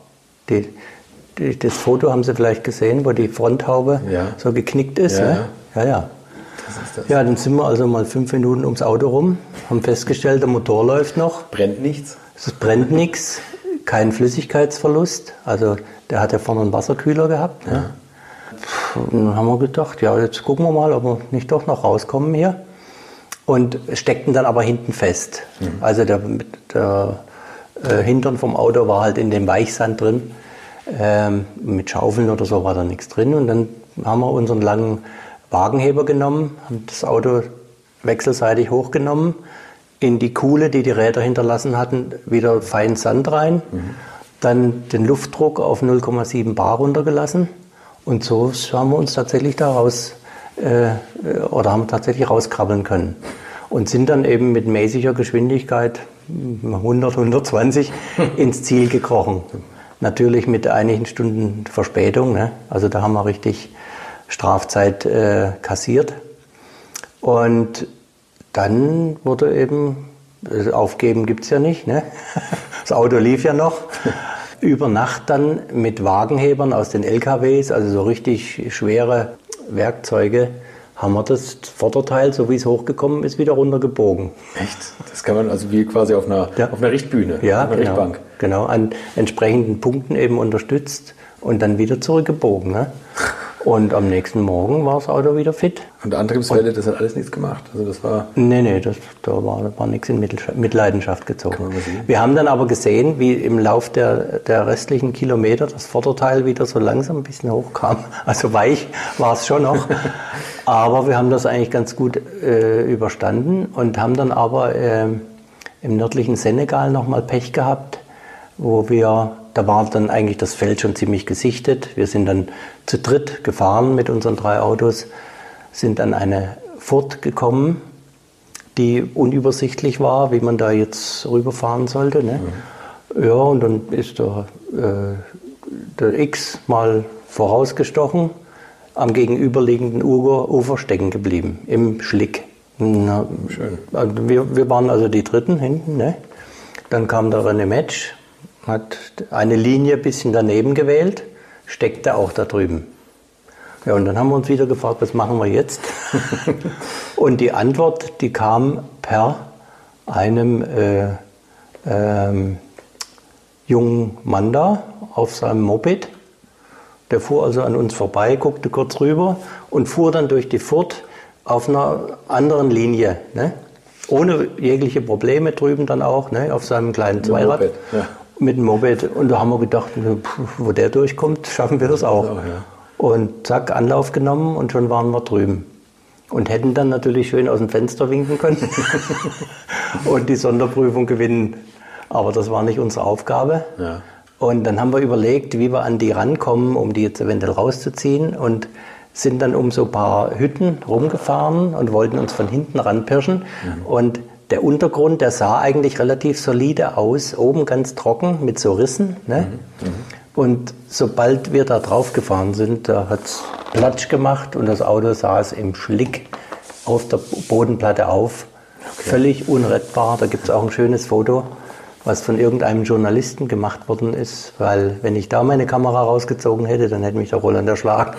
Das Foto haben Sie vielleicht gesehen, wo die Fronthaube so geknickt ist. Ja, ne? Ja. Das ist das. Ja, dann sind wir also mal 5 Minuten ums Auto rum, haben festgestellt, der Motor läuft noch. Brennt nichts? Es brennt nichts, kein Flüssigkeitsverlust. Also der hat ja vorne einen Wasserkühler gehabt. Ne? Dann haben wir gedacht, ja, jetzt gucken wir mal, ob wir nicht doch noch rauskommen hier. Und steckten dann aber hinten fest. Also der Hintern vom Auto war halt in dem Weichsand drin. Mit Schaufeln oder so war da nichts drin. Und dann haben wir unseren langen Wagenheber genommen, haben das Auto wechselseitig hochgenommen, in die Kuhle, die die Räder hinterlassen hatten, wieder fein Sand rein, dann den Luftdruck auf 0,7 Bar runtergelassen. Und so haben wir uns tatsächlich haben tatsächlich rauskrabbeln können und sind dann eben mit mäßiger Geschwindigkeit 100, 120 ins Ziel gekrochen. Natürlich mit einigen Stunden Verspätung, ne? Also da haben wir richtig Strafzeit kassiert. Und dann wurde eben, aufgeben gibt es ja nicht, ne? Das Auto lief ja noch. über Nacht dann mit Wagenhebern aus den LKWs, also so richtig schwere Werkzeuge, haben wir das Vorderteil, so wie es hochgekommen ist, wieder runtergebogen. Echt? Das kann man also wie quasi auf einer Richtbühne, ja, auf einer Richtbank. Genau, an entsprechenden Punkten eben unterstützt und dann wieder zurückgebogen. Ne? Und am nächsten Morgen war das Auto wieder fit. Und Antriebswelle, das hat alles nichts gemacht? Also das war Nee, da war nichts in Mitleidenschaft gezogen. Kann man mal sehen. Wir haben dann aber gesehen, wie im Lauf der restlichen Kilometer das Vorderteil wieder so langsam ein bisschen hochkam. Also weich war es schon noch. Aber wir haben das eigentlich ganz gut überstanden und haben dann aber im nördlichen Senegal nochmal Pech gehabt, da war dann eigentlich das Feld schon ziemlich gesichtet. Wir sind dann zu dritt gefahren mit unseren 3 Autos, sind an eine Furt gekommen, die unübersichtlich war, wie man da jetzt rüberfahren sollte. Ne? Mhm. Ja, und dann ist der X mal vorausgestochen, am gegenüberliegenden Ufer stecken geblieben, im Schlick. Na, schön. Wir waren also die Dritten hinten. Ne? Dann kam der René Metsch, hat eine Linie ein bisschen daneben gewählt, steckte auch da drüben. Ja, und dann haben wir uns wieder gefragt, was machen wir jetzt? Und die Antwort, die kam per einem jungen Mann da auf seinem Moped. Der fuhr also an uns vorbei, guckte kurz rüber und fuhr dann durch die Furt auf einer anderen Linie. Ne? Ohne jegliche Probleme drüben dann auch, ne? Auf seinem kleinen Zweirad. Mit dem Moped. Und da haben wir gedacht, wo der durchkommt, schaffen wir das auch. Ja. Und zack, Anlauf genommen und schon waren wir drüben. Und hätten dann natürlich schön aus dem Fenster winken können und die Sonderprüfung gewinnen. Aber das war nicht unsere Aufgabe. Ja. Und dann haben wir überlegt, wie wir an die rankommen, um die jetzt eventuell rauszuziehen. Und sind dann um so ein paar Hütten rumgefahren und wollten uns von hinten ranpirschen. Mhm. Und der Untergrund, der sah eigentlich relativ solide aus, oben ganz trocken mit so Rissen. Ne? Mhm. Und sobald wir da drauf gefahren sind, da hat es Platsch gemacht und das Auto saß im Schlick auf der Bodenplatte auf. Okay. Völlig unrettbar. Da gibt es auch ein schönes Foto, was von irgendeinem Journalisten gemacht worden ist, weil wenn ich da meine Kamera rausgezogen hätte, dann hätte mich der Roland erschlagen.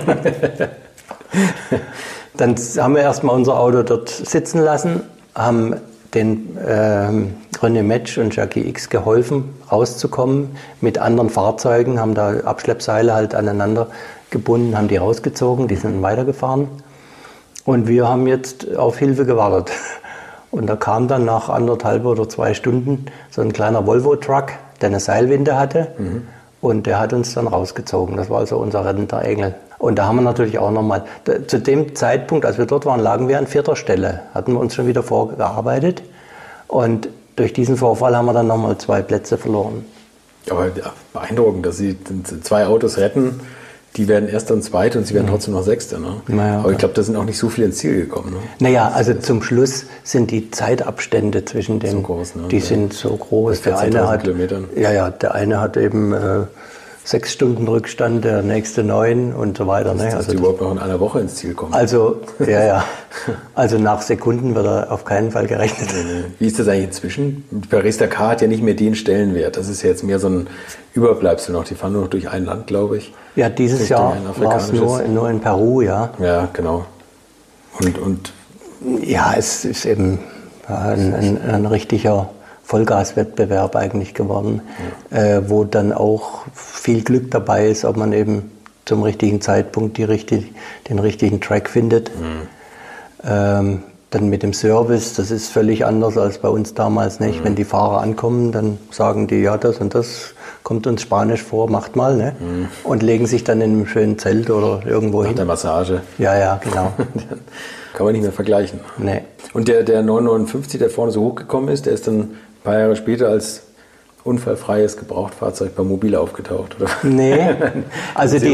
Dann haben wir erstmal unser Auto dort sitzen lassen, haben den René Metsch und Jackie X geholfen, rauszukommen mit anderen Fahrzeugen, haben da Abschleppseile halt aneinander gebunden, haben die rausgezogen, die sind weitergefahren. Und wir haben jetzt auf Hilfe gewartet. Und da kam dann nach 1,5 oder 2 Stunden so ein kleiner Volvo-Truck, der eine Seilwinde hatte. Mhm. Und der hat uns dann rausgezogen. Das war also unser rettender Engel. Und da haben wir natürlich auch nochmal, zu dem Zeitpunkt, als wir dort waren, lagen wir an 4. Stelle. Hatten wir uns schon wieder vorgearbeitet. Und durch diesen Vorfall haben wir dann nochmal 2 Plätze verloren. Aber beeindruckend, dass Sie 2 Autos retten. Die werden Erster und Zweiter und sie werden trotzdem noch Sechster. Ne? Naja, aber ich glaube, da sind auch nicht so viele ins Ziel gekommen. Ne? Naja, also zum Schluss sind die Zeitabstände zwischen den, so groß, ne? Die sind so groß. Der eine hat, der eine hat eben 6 Stunden Rückstand, der nächste 9 und so weiter. Dass also die überhaupt noch in einer Woche ins Ziel kommen. Also, also nach Sekunden wird er auf keinen Fall gerechnet. Wie ist das eigentlich inzwischen? Paris-Dakar hat ja nicht mehr den Stellenwert. Das ist ja jetzt mehr so ein Überbleibsel noch. Die fahren nur noch durch ein Land, glaube ich. Ja, dieses Jahr war es nur in Peru, ja. Ja, genau. Und ja, es ist eben ein richtiger Vollgaswettbewerb eigentlich geworden, wo dann auch viel Glück dabei ist, ob man eben zum richtigen Zeitpunkt den richtigen Track findet. Mhm. Dann mit dem Service, das ist völlig anders als bei uns damals. Nicht? Mhm. Wenn die Fahrer ankommen, dann sagen die, ja, das und das kommt uns Spanisch vor, macht mal. Ne? Mhm. Und legen sich dann in einem schönen Zelt oder irgendwo hin. Nach der Massage. Ja, genau. Kann man nicht mehr vergleichen. Nee. Und der 959, der vorne so hochgekommen ist, der ist dann ein paar Jahre später als unfallfreies Gebrauchtfahrzeug bei Mobil aufgetaucht, oder? Nee, also die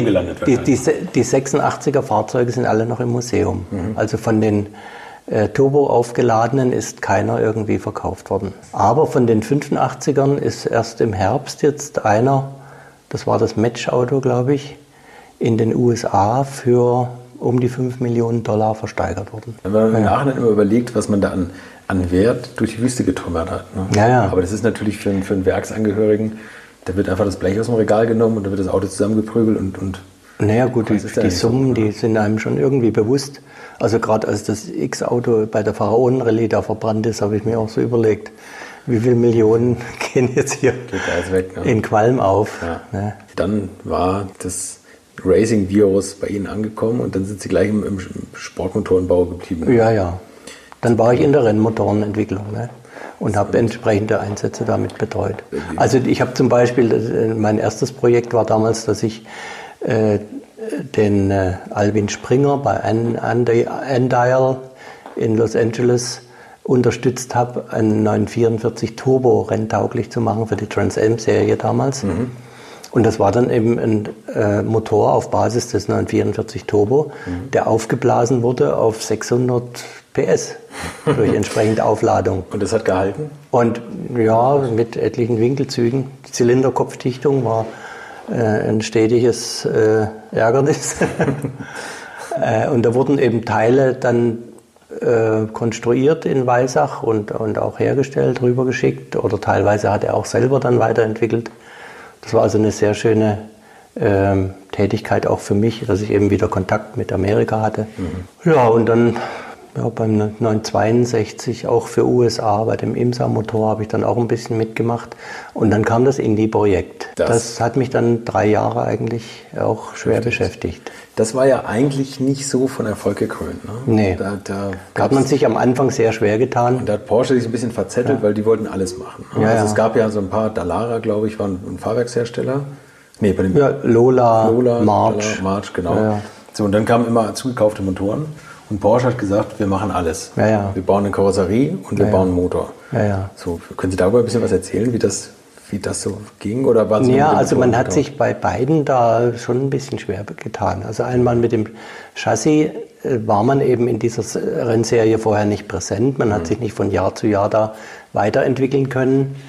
86er Fahrzeuge sind alle noch im Museum. Mhm. Also von den Turbo aufgeladenen ist keiner irgendwie verkauft worden. Aber von den 85ern ist erst im Herbst jetzt einer, das war das Match-Auto, glaube ich, in den USA für um die $5 Millionen versteigert worden. Wenn man im Nachhinein immer überlegt, was man da an Wert durch die Wüste getrümmert hat. Ne? Ja. Aber das ist natürlich für einen Werksangehörigen, Da wird einfach das Blech aus dem Regal genommen und dann wird das Auto zusammengeprügelt und naja gut, die Summen, die sind einem schon irgendwie bewusst. Also gerade als das X-Auto bei der Pharaonen-Rallye da verbrannt ist, habe ich mir auch so überlegt, wie viele Millionen gehen jetzt hier weg, ne? in Qualm auf. Ja. Ne? Dann war das Racing-Virus bei Ihnen angekommen und dann sind Sie gleich im Sportmotorenbau geblieben. Ja. Dann war ich in der Rennmotorenentwicklung, ne? Und habe entsprechende Einsätze damit betreut. Also ich habe zum Beispiel, mein erstes Projekt war damals, dass ich den Alvin Springer bei Andile in Los Angeles unterstützt habe, einen 944 Turbo renntauglich zu machen für die Trans Am-Serie damals. Mhm. Und das war dann eben ein Motor auf Basis des 944 Turbo, der aufgeblasen wurde auf 600 PS durch entsprechende Aufladung. Und das hat gehalten? Und ja, mit etlichen Winkelzügen. Die Zylinderkopfdichtung war ein stetiges Ärgernis. Und da wurden eben Teile dann konstruiert in Weissach und auch hergestellt, rübergeschickt. Oder teilweise hat er auch selber dann weiterentwickelt. Das war also eine sehr schöne Tätigkeit auch für mich, dass ich eben wieder Kontakt mit Amerika hatte. Mhm. Ja, und dann beim 962 auch für USA, bei dem IMSA-Motor habe ich dann auch ein bisschen mitgemacht. Und dann kam das Indie-Projekt. Das hat mich dann 3 Jahre eigentlich auch schwer beschäftigt. Das war ja eigentlich nicht so von Erfolg gekrönt. Ne? Nee, da hat man sich am Anfang sehr schwer getan. Und da hat Porsche sich ein bisschen verzettelt, weil die wollten alles machen. Ne? Ja, also es gab ja so ein paar, Dallara, glaube ich, war ein Fahrwerkshersteller. Nee, bei dem Lola, March, genau. Ja. So, und dann kamen immer zugekaufte Motoren. Und Porsche hat gesagt, wir machen alles. Ja. Wir bauen eine Karosserie und wir bauen einen Motor. Ja. So, können Sie darüber ein bisschen was erzählen, wie das so ging? Oder waren Sie also man hat sich bei beiden da schon ein bisschen schwer getan. Also einmal mit dem Chassis war man eben in dieser Rennserie vorher nicht präsent. Man hat sich nicht von Jahr zu Jahr da weiterentwickeln können.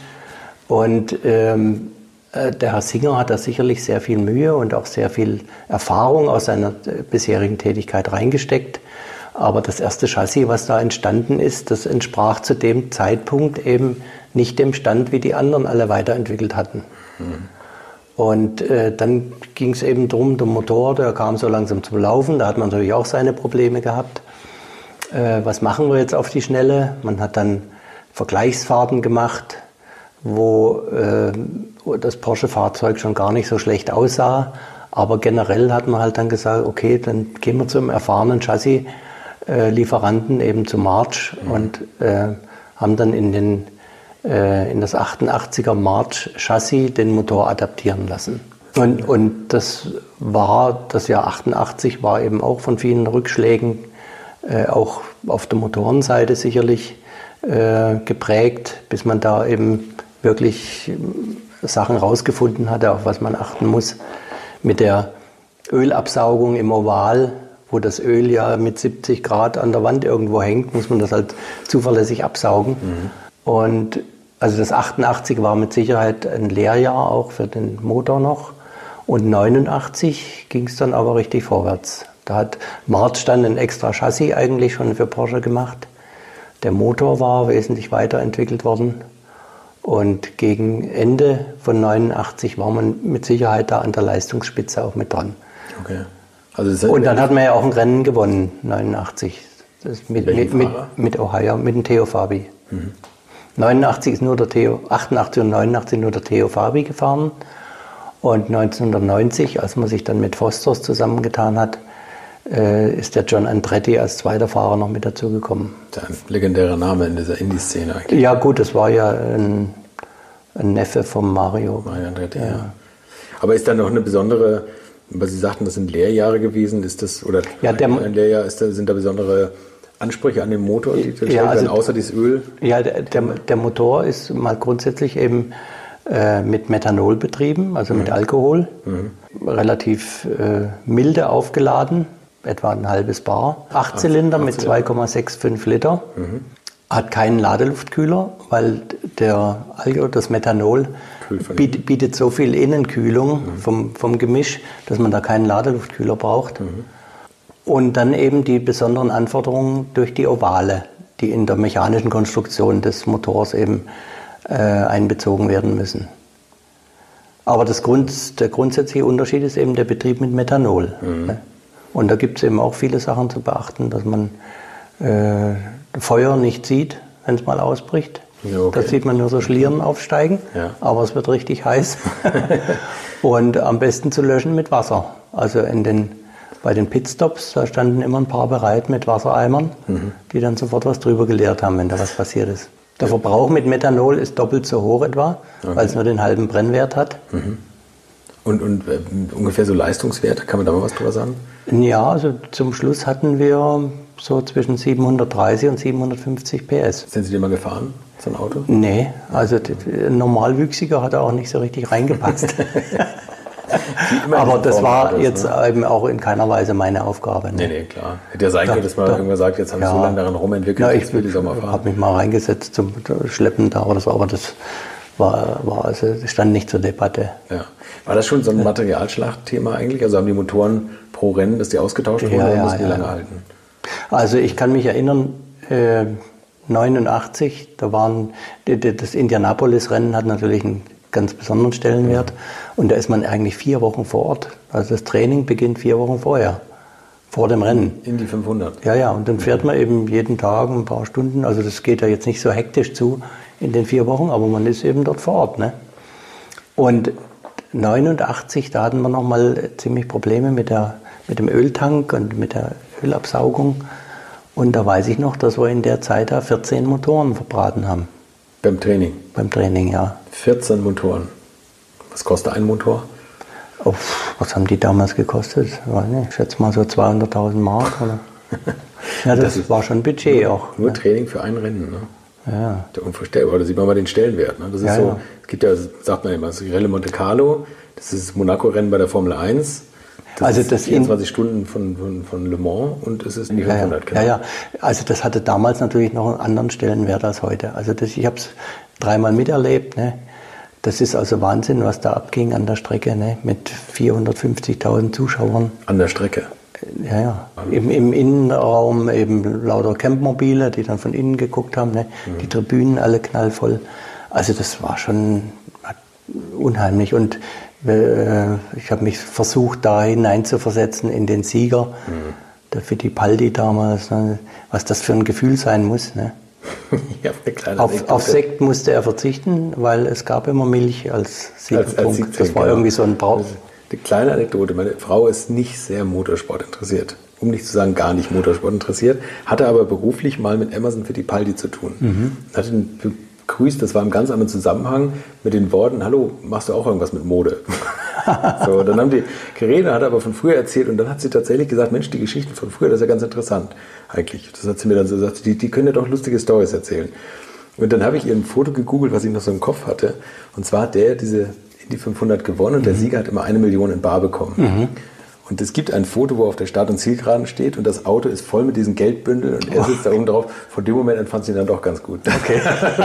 Und der Herr Singer hat da sicherlich sehr viel Mühe und auch sehr viel Erfahrung aus seiner bisherigen Tätigkeit reingesteckt. Aber das erste Chassis, was da entstanden ist, das entsprach zu dem Zeitpunkt eben nicht dem Stand, wie die anderen alle weiterentwickelt hatten. Mhm. Und dann ging es eben darum, der Motor, der kam so langsam zum Laufen, da hat man natürlich auch seine Probleme gehabt. Was machen wir jetzt auf die Schnelle? Man hat dann Vergleichsfahrten gemacht, wo das Porsche-Fahrzeug schon gar nicht so schlecht aussah. Aber generell hat man halt dann gesagt, okay, dann gehen wir zum erfahrenen Chassis-Lieferanten, eben zu March, und haben dann in das 88er March-Chassis den Motor adaptieren lassen. Und das Jahr 88 war eben auch von vielen Rückschlägen, auch auf der Motorenseite sicherlich, geprägt, bis man da eben wirklich Sachen rausgefunden hatte, auf was man achten muss. Mit der Ölabsaugung im Oval, wo das Öl ja mit 70 Grad an der Wand irgendwo hängt, muss man das halt zuverlässig absaugen. Mhm. Und also das 88 war mit Sicherheit ein Lehrjahr auch für den Motor noch. Und 89 ging es dann aber richtig vorwärts. Da hat March dann ein extra Chassis eigentlich schon für Porsche gemacht. Der Motor war wesentlich weiterentwickelt worden. Und gegen Ende von 89 war man mit Sicherheit da an der Leistungsspitze auch mit dran. Okay. Also und dann hat man ja auch ein Rennen gewonnen, 89. Mit Ohio, mit dem Theo Fabi. Mhm. 89 ist nur der Theo, 88 und 89 nur der Theo Fabi gefahren. Und 1990, als man sich dann mit Fosters zusammengetan hat, ist der John Andretti als zweiter Fahrer noch mit dazugekommen. Ein legendärer Name in dieser Indie-Szene eigentlich. Ja gut, das war ja ein Neffe von Mario. Mario Andretti, ja. Aber ist da noch eine besondere, weil Sie sagten, das sind Lehrjahre gewesen, ist das, oder ja, ein Lehrjahr, sind da besondere Ansprüche an den Motor, die werden, außer dieses Öl? Ja, der Motor ist mal grundsätzlich eben mit Methanol betrieben, also mit Alkohol, relativ milde aufgeladen, etwa ein halbes Bar. 8 Zylinder mit 2,65 Liter, hat keinen Ladeluftkühler, weil das Methanol bietet so viel Innenkühlung vom Gemisch, dass man da keinen Ladeluftkühler braucht. Und dann eben die besonderen Anforderungen durch die Ovale, die in der mechanischen Konstruktion des Motors eben einbezogen werden müssen. Aber der grundsätzliche Unterschied ist eben der Betrieb mit Methanol. Ne? Und da gibt es eben auch viele Sachen zu beachten, dass man Feuer nicht sieht, wenn es mal ausbricht. Ja, okay. Da sieht man nur so Schlieren aufsteigen, aber es wird richtig heiß. Und am besten zu löschen mit Wasser. Also bei den Pitstops, da standen immer ein paar bereit mit Wassereimern, die dann sofort was drüber geleert haben, wenn da was passiert ist. Der Verbrauch mit Methanol ist doppelt so hoch etwa, weil es nur den halben Brennwert hat. Und ungefähr so Leistungswerte, kann man da mal was drüber sagen? Ja, also zum Schluss hatten wir so zwischen 730 und 750 PS. Sind Sie den mal gefahren, so ein Auto? Nee, also ein Normalwüchsiger hat er auch nicht so richtig reingepasst. Aber das war Autos, jetzt eben auch in keiner Weise meine Aufgabe. Ne? Nee, klar. Hätte ja sein können, dass man irgendwann sagt, jetzt haben wir so lange daran rumentwickelt, ich will auch mal fahren. Ich habe mich mal reingesetzt zum Schleppen da oder so, aber das stand nicht zur Debatte. Ja. War das schon so ein Materialschlachtthema eigentlich? Also haben die Motoren pro Rennen, dass die ausgetauscht wurden, oder mussten die lange halten? Also ich kann mich erinnern, 89, das Indianapolis-Rennen hat natürlich einen ganz besonderen Stellenwert. Und da ist man eigentlich 4 Wochen vor Ort. Also das Training beginnt 4 Wochen vorher, vor dem Rennen. In die 500? Ja, und dann fährt man eben jeden Tag ein paar Stunden. Also das geht ja jetzt nicht so hektisch zu in den 4 Wochen, aber man ist eben dort vor Ort. Ne? Und 89, da hatten wir nochmal ziemlich Probleme mit dem Öltank und mit der Ölabsaugung. Und da weiß ich noch, dass wir in der Zeit da 14 Motoren verbraten haben. Beim Training? Beim Training, ja. 14 Motoren. Was kostet ein Motor? Was haben die damals gekostet? Ich schätze mal so 200.000 Mark. Oder? Ja, das war schon Budget auch. Nur Training für ein Rennen, ne? Ja. Der unvorstellbar. Da sieht man mal den Stellenwert. Ne? Das ist so, es gibt ja, sagt man immer, das Rallye Monte Carlo, das ist das Monaco-Rennen bei der Formel 1. Das ist 24 Stunden von Le Mans und es ist in die 500. Ja. Also das hatte damals natürlich noch einen anderen Stellenwert als heute. Also ich habe es 3-mal miterlebt. Ne? Das ist also Wahnsinn, was da abging an der Strecke, ne? Mit 450.000 Zuschauern. An der Strecke? Ja. Im Innenraum eben lauter Campmobile, die dann von innen geguckt haben. Ne? Die Tribünen alle knallvoll. Also das war schon unheimlich. Und ich habe mich versucht, da hineinzuversetzen in den Sieger, der Fittipaldi damals, ne? Was das für ein Gefühl sein muss. Ne? Ja, auf Sekt musste er verzichten, weil es gab immer Milch als Siegertrunk. Das war irgendwie so ein Brauch. Eine kleine Anekdote, meine Frau ist nicht sehr Motorsport interessiert, um nicht zu sagen gar nicht Motorsport interessiert, hatte aber beruflich mal mit Emerson Fittipaldi zu tun. Hatte ihn begrüßt, das war im ganz anderen Zusammenhang mit den Worten, hallo, machst du auch irgendwas mit Mode? So, dann haben die geredet, hat aber von früher erzählt und dann hat sie tatsächlich gesagt, Mensch, die Geschichten von früher, das ist ja ganz interessant eigentlich. Das hat sie mir dann so gesagt, die können ja doch lustige Storys erzählen. Und dann habe ich ihr ein Foto gegoogelt, was ich noch so im Kopf hatte. Und zwar hat der diese Indy 500 gewonnen und der Sieger hat immer 1 Million in bar bekommen. Und es gibt ein Foto, wo auf der Start- und Zielgeraden steht und das Auto ist voll mit diesen Geldbündeln und er sitzt da oben drauf. Von dem Moment an fand sie ihn dann doch ganz gut. Okay.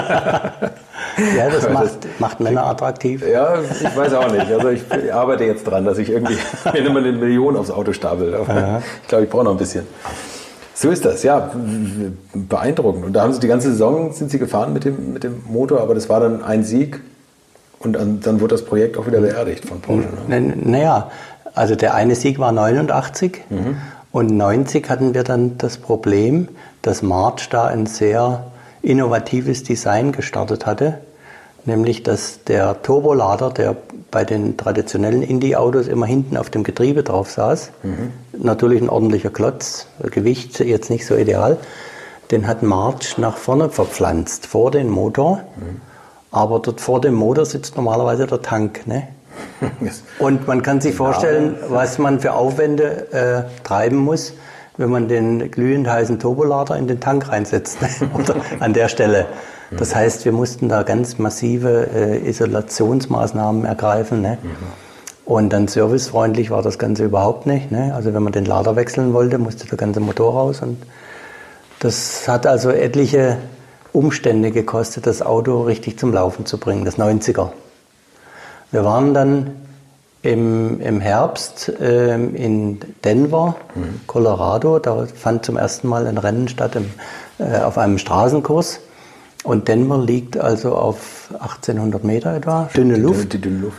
Ja, das macht Männer attraktiv. Ja, ich weiß auch nicht. Also ich arbeite jetzt dran, dass ich irgendwie mir immer 1 Million aufs Auto stapel. Ich glaube, ich brauche noch ein bisschen. So ist das, ja, beeindruckend. Und da haben sie die ganze Saison sind sie gefahren mit dem Motor, aber das war dann ein Sieg und dann wurde das Projekt auch wieder beerdigt von Porsche. Ne? Naja, also der eine Sieg war 89 und 90 hatten wir dann das Problem, dass March da ein sehr innovatives Design gestartet hatte, nämlich dass der Turbolader, der bei den traditionellen Indy-Autos immer hinten auf dem Getriebe drauf saß, natürlich ein ordentlicher Klotz, Gewicht jetzt nicht so ideal, den hat March nach vorne verpflanzt, vor den Motor, aber dort vor dem Motor sitzt normalerweise der Tank, ne? Und man kann sich vorstellen, was man für Aufwände treiben muss, wenn man den glühend heißen Turbolader in den Tank reinsetzt, ne? Oder an der Stelle. Das heißt, wir mussten da ganz massive Isolationsmaßnahmen ergreifen. Ne? Und dann servicefreundlich war das Ganze überhaupt nicht. Ne? Also wenn man den Lader wechseln wollte, musste der ganze Motor raus. Und das hat also etliche Umstände gekostet, das Auto richtig zum Laufen zu bringen, das 90er. Wir waren dann im Herbst in Denver, Colorado. Da fand zum ersten Mal ein Rennen statt auf einem Straßenkurs. Und Denver liegt also auf 1800 Meter etwa. Dünne Luft. Die dünne Luft, ja.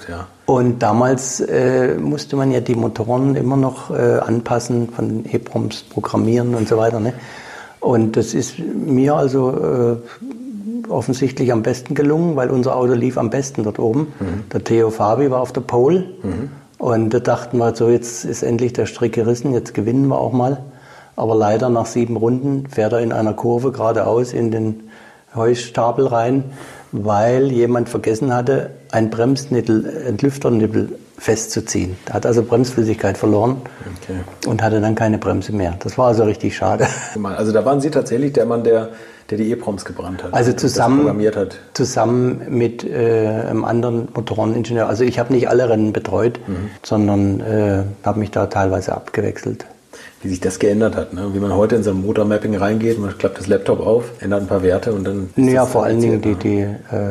Und damals musste man ja die Motoren immer noch anpassen, von EPROMs programmieren und so weiter. Ne? Und das ist mir also offensichtlich am besten gelungen, weil unser Auto lief am besten dort oben. Der Theo Fabi war auf der Pole und da dachten wir so, jetzt ist endlich der Strick gerissen, jetzt gewinnen wir auch mal. Aber leider nach 7 Runden fährt er in einer Kurve geradeaus in den Heustapel rein, weil jemand vergessen hatte, ein Lüfternippel festzuziehen. Er hat also Bremsflüssigkeit verloren und hatte dann keine Bremse mehr. Das war also richtig schade. Also da waren Sie tatsächlich der Mann, der die EPROMs gebrannt hat. Also programmiert hat. Zusammen mit einem anderen Motoreningenieur. Also ich habe nicht alle Rennen betreut, sondern habe mich da teilweise abgewechselt. Wie sich das geändert hat, ne? Wie man heute in so ein Motormapping reingeht, man klappt das Laptop auf, ändert ein paar Werte und dann... Ja, vor allen Dingen die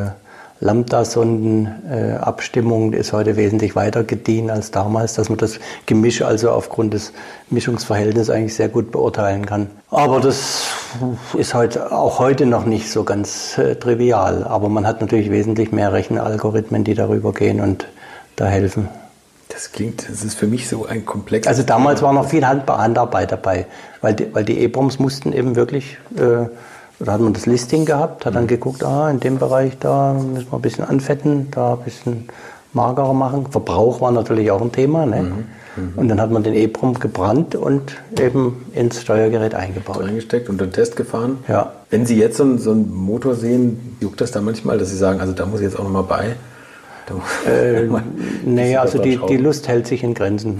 Lambda-Sonden-Abstimmung ist heute wesentlich weiter gediehen als damals, dass man das Gemisch also aufgrund des Mischungsverhältnisses eigentlich sehr gut beurteilen kann. Aber das ist auch heute noch nicht so ganz trivial. Aber man hat natürlich wesentlich mehr Rechenalgorithmen, die darüber gehen und da helfen. Das ist für mich so ein komplexes... Also damals war noch viel Handarbeit dabei, weil die EPROMs mussten eben wirklich... Da hat man das Listing gehabt, hat dann geguckt, in dem Bereich, da müssen wir ein bisschen anfetten, da ein bisschen magerer machen. Verbrauch war natürlich auch ein Thema. Ne? Und dann hat man den EPROM gebrannt und eben ins Steuergerät eingebaut. Reingesteckt und dann Test gefahren. Ja. Wenn Sie jetzt so einen Motor sehen, juckt das da manchmal, dass Sie sagen, also da muss ich jetzt auch nochmal bei? Nee, also die Lust hält sich in Grenzen.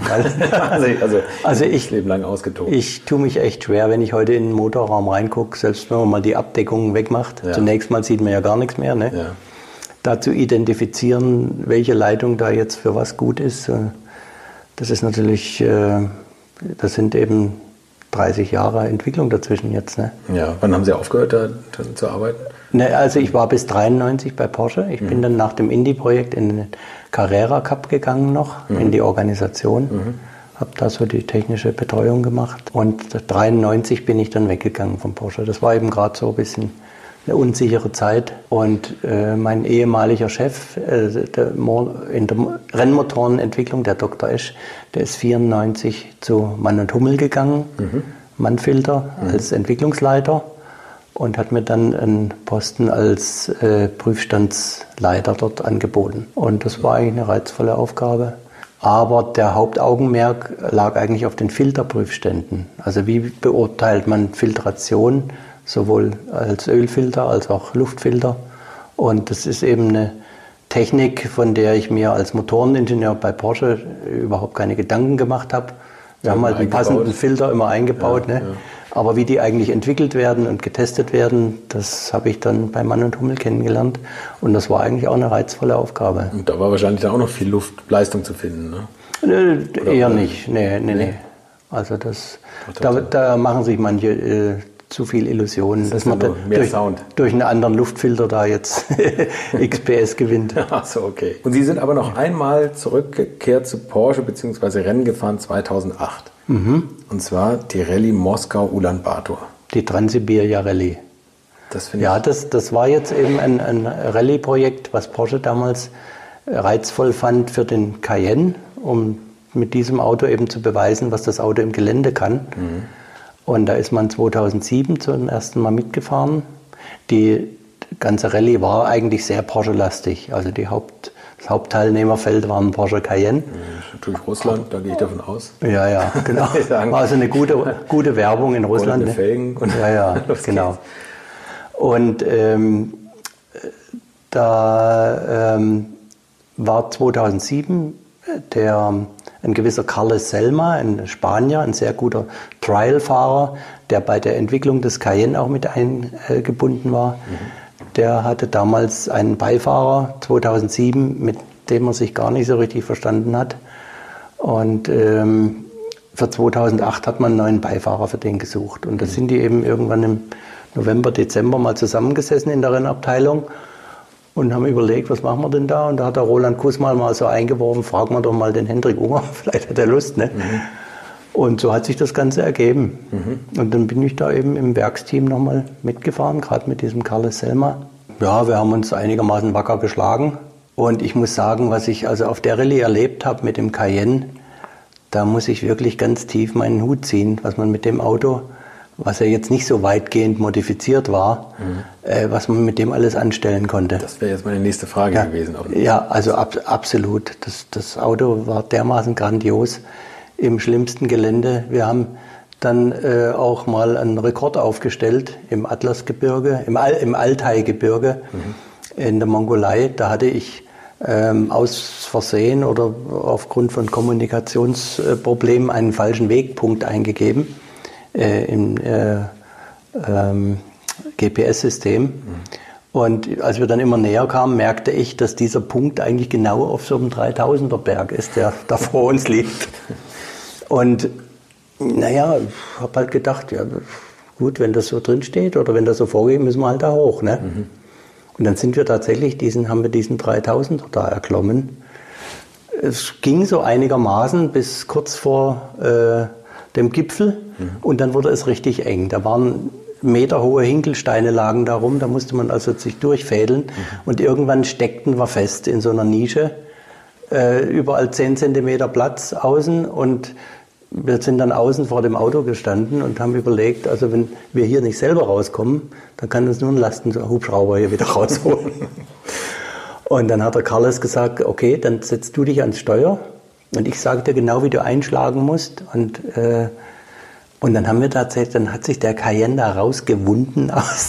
Also ich Leben lang ausgetobt. Ich tue mich echt schwer, wenn ich heute in den Motorraum reingucke, selbst wenn man mal die Abdeckung wegmacht. Ja. Zunächst mal sieht man ja gar nichts mehr. Ne? Ja. Da zu identifizieren, welche Leitung da jetzt für was gut ist, das ist natürlich, das sind eben 30 Jahre Entwicklung dazwischen jetzt. Ne? Ja, wann haben Sie aufgehört, da zu arbeiten? Ne, also ich war bis 93 bei Porsche. Ich bin dann nach dem Indy-Projekt in den Carrera Cup gegangen noch, in die Organisation. Habe da so die technische Betreuung gemacht. Und 93 bin ich dann weggegangen von Porsche. Das war eben gerade so ein bisschen eine unsichere Zeit. Und mein ehemaliger Chef in der Rennmotorenentwicklung, der Dr. Esch, der ist 94 zu Mann und Hummel gegangen, Mannfilter als Entwicklungsleiter. Und hat mir dann einen Posten als Prüfstandsleiter dort angeboten. Und das war eigentlich eine reizvolle Aufgabe. Aber der Hauptaugenmerk lag eigentlich auf den Filterprüfständen. Also wie beurteilt man Filtration, sowohl als Ölfilter als auch Luftfilter. Und das ist eben eine Technik, von der ich mir als Motoreningenieur bei Porsche überhaupt keine Gedanken gemacht habe. Wir haben halt einen passenden Filter immer eingebaut. Ja, ne? Ja. Aber wie die eigentlich entwickelt werden und getestet werden, das habe ich dann bei Mann und Hummel kennengelernt. Und das war eigentlich auch eine reizvolle Aufgabe. Und da war wahrscheinlich dann auch noch viel Luftleistung zu finden, ne? Eher nicht. Nee. Also da machen sich manche zu viel Illusionen, dass man durch einen anderen Luftfilter da jetzt XPS gewinnt. Ach so, okay. Und Sie sind aber noch einmal zurückgekehrt zu Porsche bzw. Rennen gefahren 2008. Und zwar die Rallye Moskau-Ulaanbaatar. Die Transsibiria Rallye. Das war jetzt eben ein Rallye-Projekt, was Porsche damals reizvoll fand für den Cayenne, um mit diesem Auto eben zu beweisen, was das Auto im Gelände kann. Und da ist man 2007 zum ersten Mal mitgefahren. Die ganze Rallye war eigentlich sehr Porsche-lastig. Also das Hauptteilnehmerfeld war ein Porsche Cayenne. Durch Russland, da gehe ich davon aus. Ja, genau. War also eine gute Werbung in Russland. Felgen und genau. Und da war 2007 ein gewisser Carles Selma, ein Spanier, ein sehr guter Trial-Fahrer, der bei der Entwicklung des Cayenne auch mit eingebunden war. Der hatte damals einen Beifahrer 2007, mit dem er sich gar nicht so richtig verstanden hat. Und für 2008 hat man einen neuen Beifahrer für den gesucht. Und da sind die eben irgendwann im November, Dezember mal zusammengesessen in der Rennabteilung und haben überlegt, was machen wir denn da? Und da hat der Roland Kussmaul mal so eingeworfen, fragen wir doch mal den Hendrik Unger, vielleicht hat er Lust, ne? Und so hat sich das Ganze ergeben. Und dann bin ich da eben im Werksteam nochmal mitgefahren, gerade mit diesem Carles Selma. Ja, wir haben uns einigermaßen wacker geschlagen. Und ich muss sagen, was ich also auf der Rallye erlebt habe mit dem Cayenne, da muss ich wirklich ganz tief meinen Hut ziehen, was man mit dem Auto, was ja jetzt nicht so weitgehend modifiziert war, was man mit dem alles anstellen konnte. Das wäre jetzt meine nächste Frage gewesen. Ja, also absolut. Das Auto war dermaßen grandios im schlimmsten Gelände. Wir haben dann auch mal einen Rekord aufgestellt im Atlasgebirge, im Altai-Gebirge in der Mongolei. Da hatte ich aus Versehen oder aufgrund von Kommunikationsproblemen einen falschen Wegpunkt eingegeben im GPS-System. Und als wir dann immer näher kamen, merkte ich, dass dieser Punkt eigentlich genau auf so einem 3000er Berg ist, der da vor uns liegt. Und naja, ich habe halt gedacht, ja gut, wenn das so drin steht oder wenn das so vorgeht, müssen wir halt da hoch. Ne? Und dann sind wir tatsächlich haben wir diesen 3000er da erklommen. Es ging so einigermaßen bis kurz vor dem Gipfel und dann wurde es richtig eng. Da waren meterhohe Hinkelsteine lagen da rum, da musste man also sich durchfädeln und irgendwann steckten wir fest in so einer Nische, überall 10 Zentimeter Platz außen und wir sind dann außen vor dem Auto gestanden und haben überlegt, also wenn wir hier nicht selber rauskommen, dann kann uns nur ein Lastenhubschrauber hier wieder rausholen. Und dann hat der Carlos gesagt, okay, dann setzt du dich ans Steuer und ich sage dir genau, wie du einschlagen musst. Und dann haben wir tatsächlich, dann hat sich der Cayenne da rausgewunden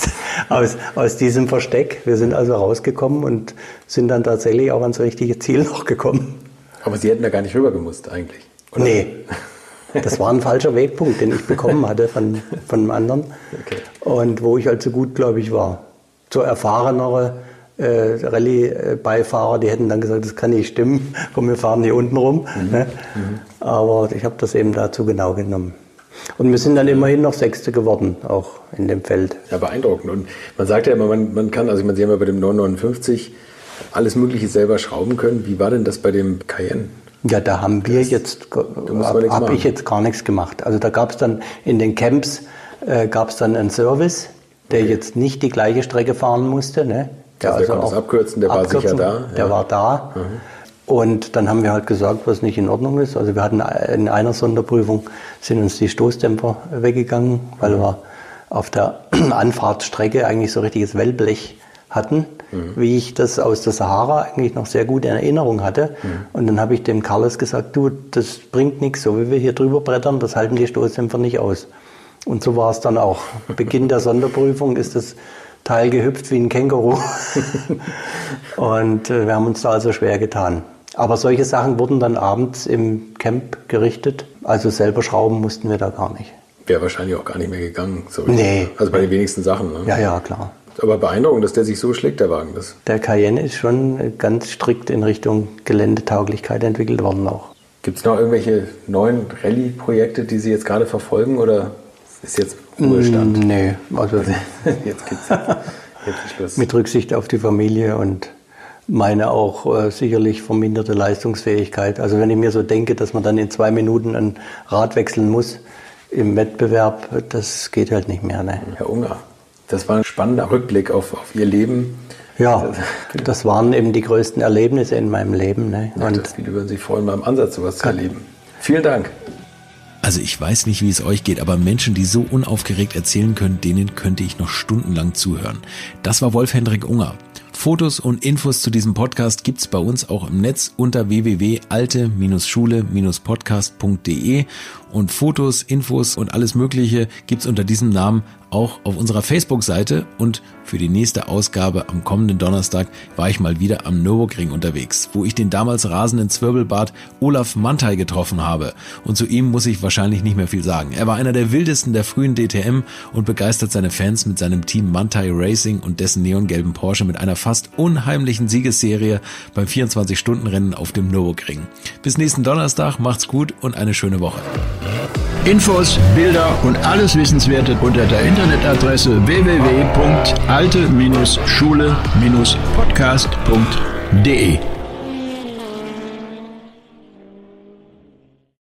aus diesem Versteck. Wir sind also rausgekommen und sind dann tatsächlich auch ans richtige Ziel noch gekommen. Aber Sie hätten da gar nicht rüber gemusst eigentlich, oder? Nee. Das war ein falscher Wegpunkt, den ich bekommen hatte von einem anderen. Okay. Und wo ich halt so gut, glaube ich, war. So erfahrenere Rallye-Beifahrer, die hätten dann gesagt, das kann nicht stimmen, komm, wir fahren hier unten rum. Ne? Aber ich habe das eben dazu genau genommen. Und wir sind dann immerhin noch Sechste geworden, auch in dem Feld. Ja, beeindruckend. Und man sagt ja immer, man kann, also Sie haben ja bei dem 959 alles Mögliche selber schrauben können. Wie war denn das bei dem Cayenne? Ja, da habe ich jetzt gar nichts gemacht. Also da gab es dann in den Camps einen Service, der jetzt nicht die gleiche Strecke fahren musste. Ne? Der konnte das abkürzen, der war sicher da. Der war da. Und dann haben wir halt gesagt, was nicht in Ordnung ist. Also wir hatten in einer Sonderprüfung, sind uns die Stoßdämpfer weggegangen, weil wir auf der Anfahrtsstrecke eigentlich so richtiges Wellblech hatten, wie ich das aus der Sahara eigentlich noch sehr gut in Erinnerung hatte. Und dann habe ich dem Carlos gesagt, du, das bringt nichts, so wie wir hier drüber brettern, das halten die Stoßdämpfer nicht aus. Und so war es dann auch. Beginn der Sonderprüfung ist das Teil gehüpft wie ein Känguru. Und wir haben uns da also schwer getan. Aber solche Sachen wurden dann abends im Camp gerichtet. Also selber schrauben mussten wir da gar nicht. Wäre wahrscheinlich auch gar nicht mehr gegangen. So nee. Also bei den wenigsten Sachen. Ne? Ja, klar. Aber beeindruckend, dass der sich so schlägt, der Wagen. Der Cayenne ist schon ganz strikt in Richtung Geländetauglichkeit entwickelt worden auch. Gibt es noch irgendwelche neuen Rallye-Projekte, die Sie jetzt gerade verfolgen oder ist jetzt Ruhestand? Nee, also jetzt Schluss. Mit Rücksicht auf die Familie und meine auch sicherlich verminderte Leistungsfähigkeit. Also wenn ich mir so denke, dass man dann in 2 Minuten ein Rad wechseln muss im Wettbewerb, das geht halt nicht mehr. Ne? Herr Unger, das war ein spannender Rückblick auf Ihr Leben. Ja, das waren eben die größten Erlebnisse in meinem Leben. Ne? Und viele würden sich freuen, mal im Ansatz sowas zu erleben. Vielen Dank. Also ich weiß nicht, wie es euch geht, aber Menschen, die so unaufgeregt erzählen können, denen könnte ich noch stundenlang zuhören. Das war Wolf-Hendrik Unger. Fotos und Infos zu diesem Podcast gibt's bei uns auch im Netz unter www.alte-schule-podcast.de und Fotos, Infos und alles Mögliche gibt's unter diesem Namen auch auf unserer Facebook-Seite. Und für die nächste Ausgabe am kommenden Donnerstag war ich mal wieder am Nürburgring unterwegs, wo ich den damals rasenden Zwirbelbart Olaf Manthey getroffen habe. Und zu ihm muss ich wahrscheinlich nicht mehr viel sagen. Er war einer der wildesten der frühen DTM und begeistert seine Fans mit seinem Team Manthey Racing und dessen neongelben Porsche mit einer fast unheimlichen Siegesserie beim 24-Stunden-Rennen auf dem Nürburgring. Bis nächsten Donnerstag, macht's gut und eine schöne Woche. Infos, Bilder und alles Wissenswerte unter der Internetadresse www.alte-schule-podcast.de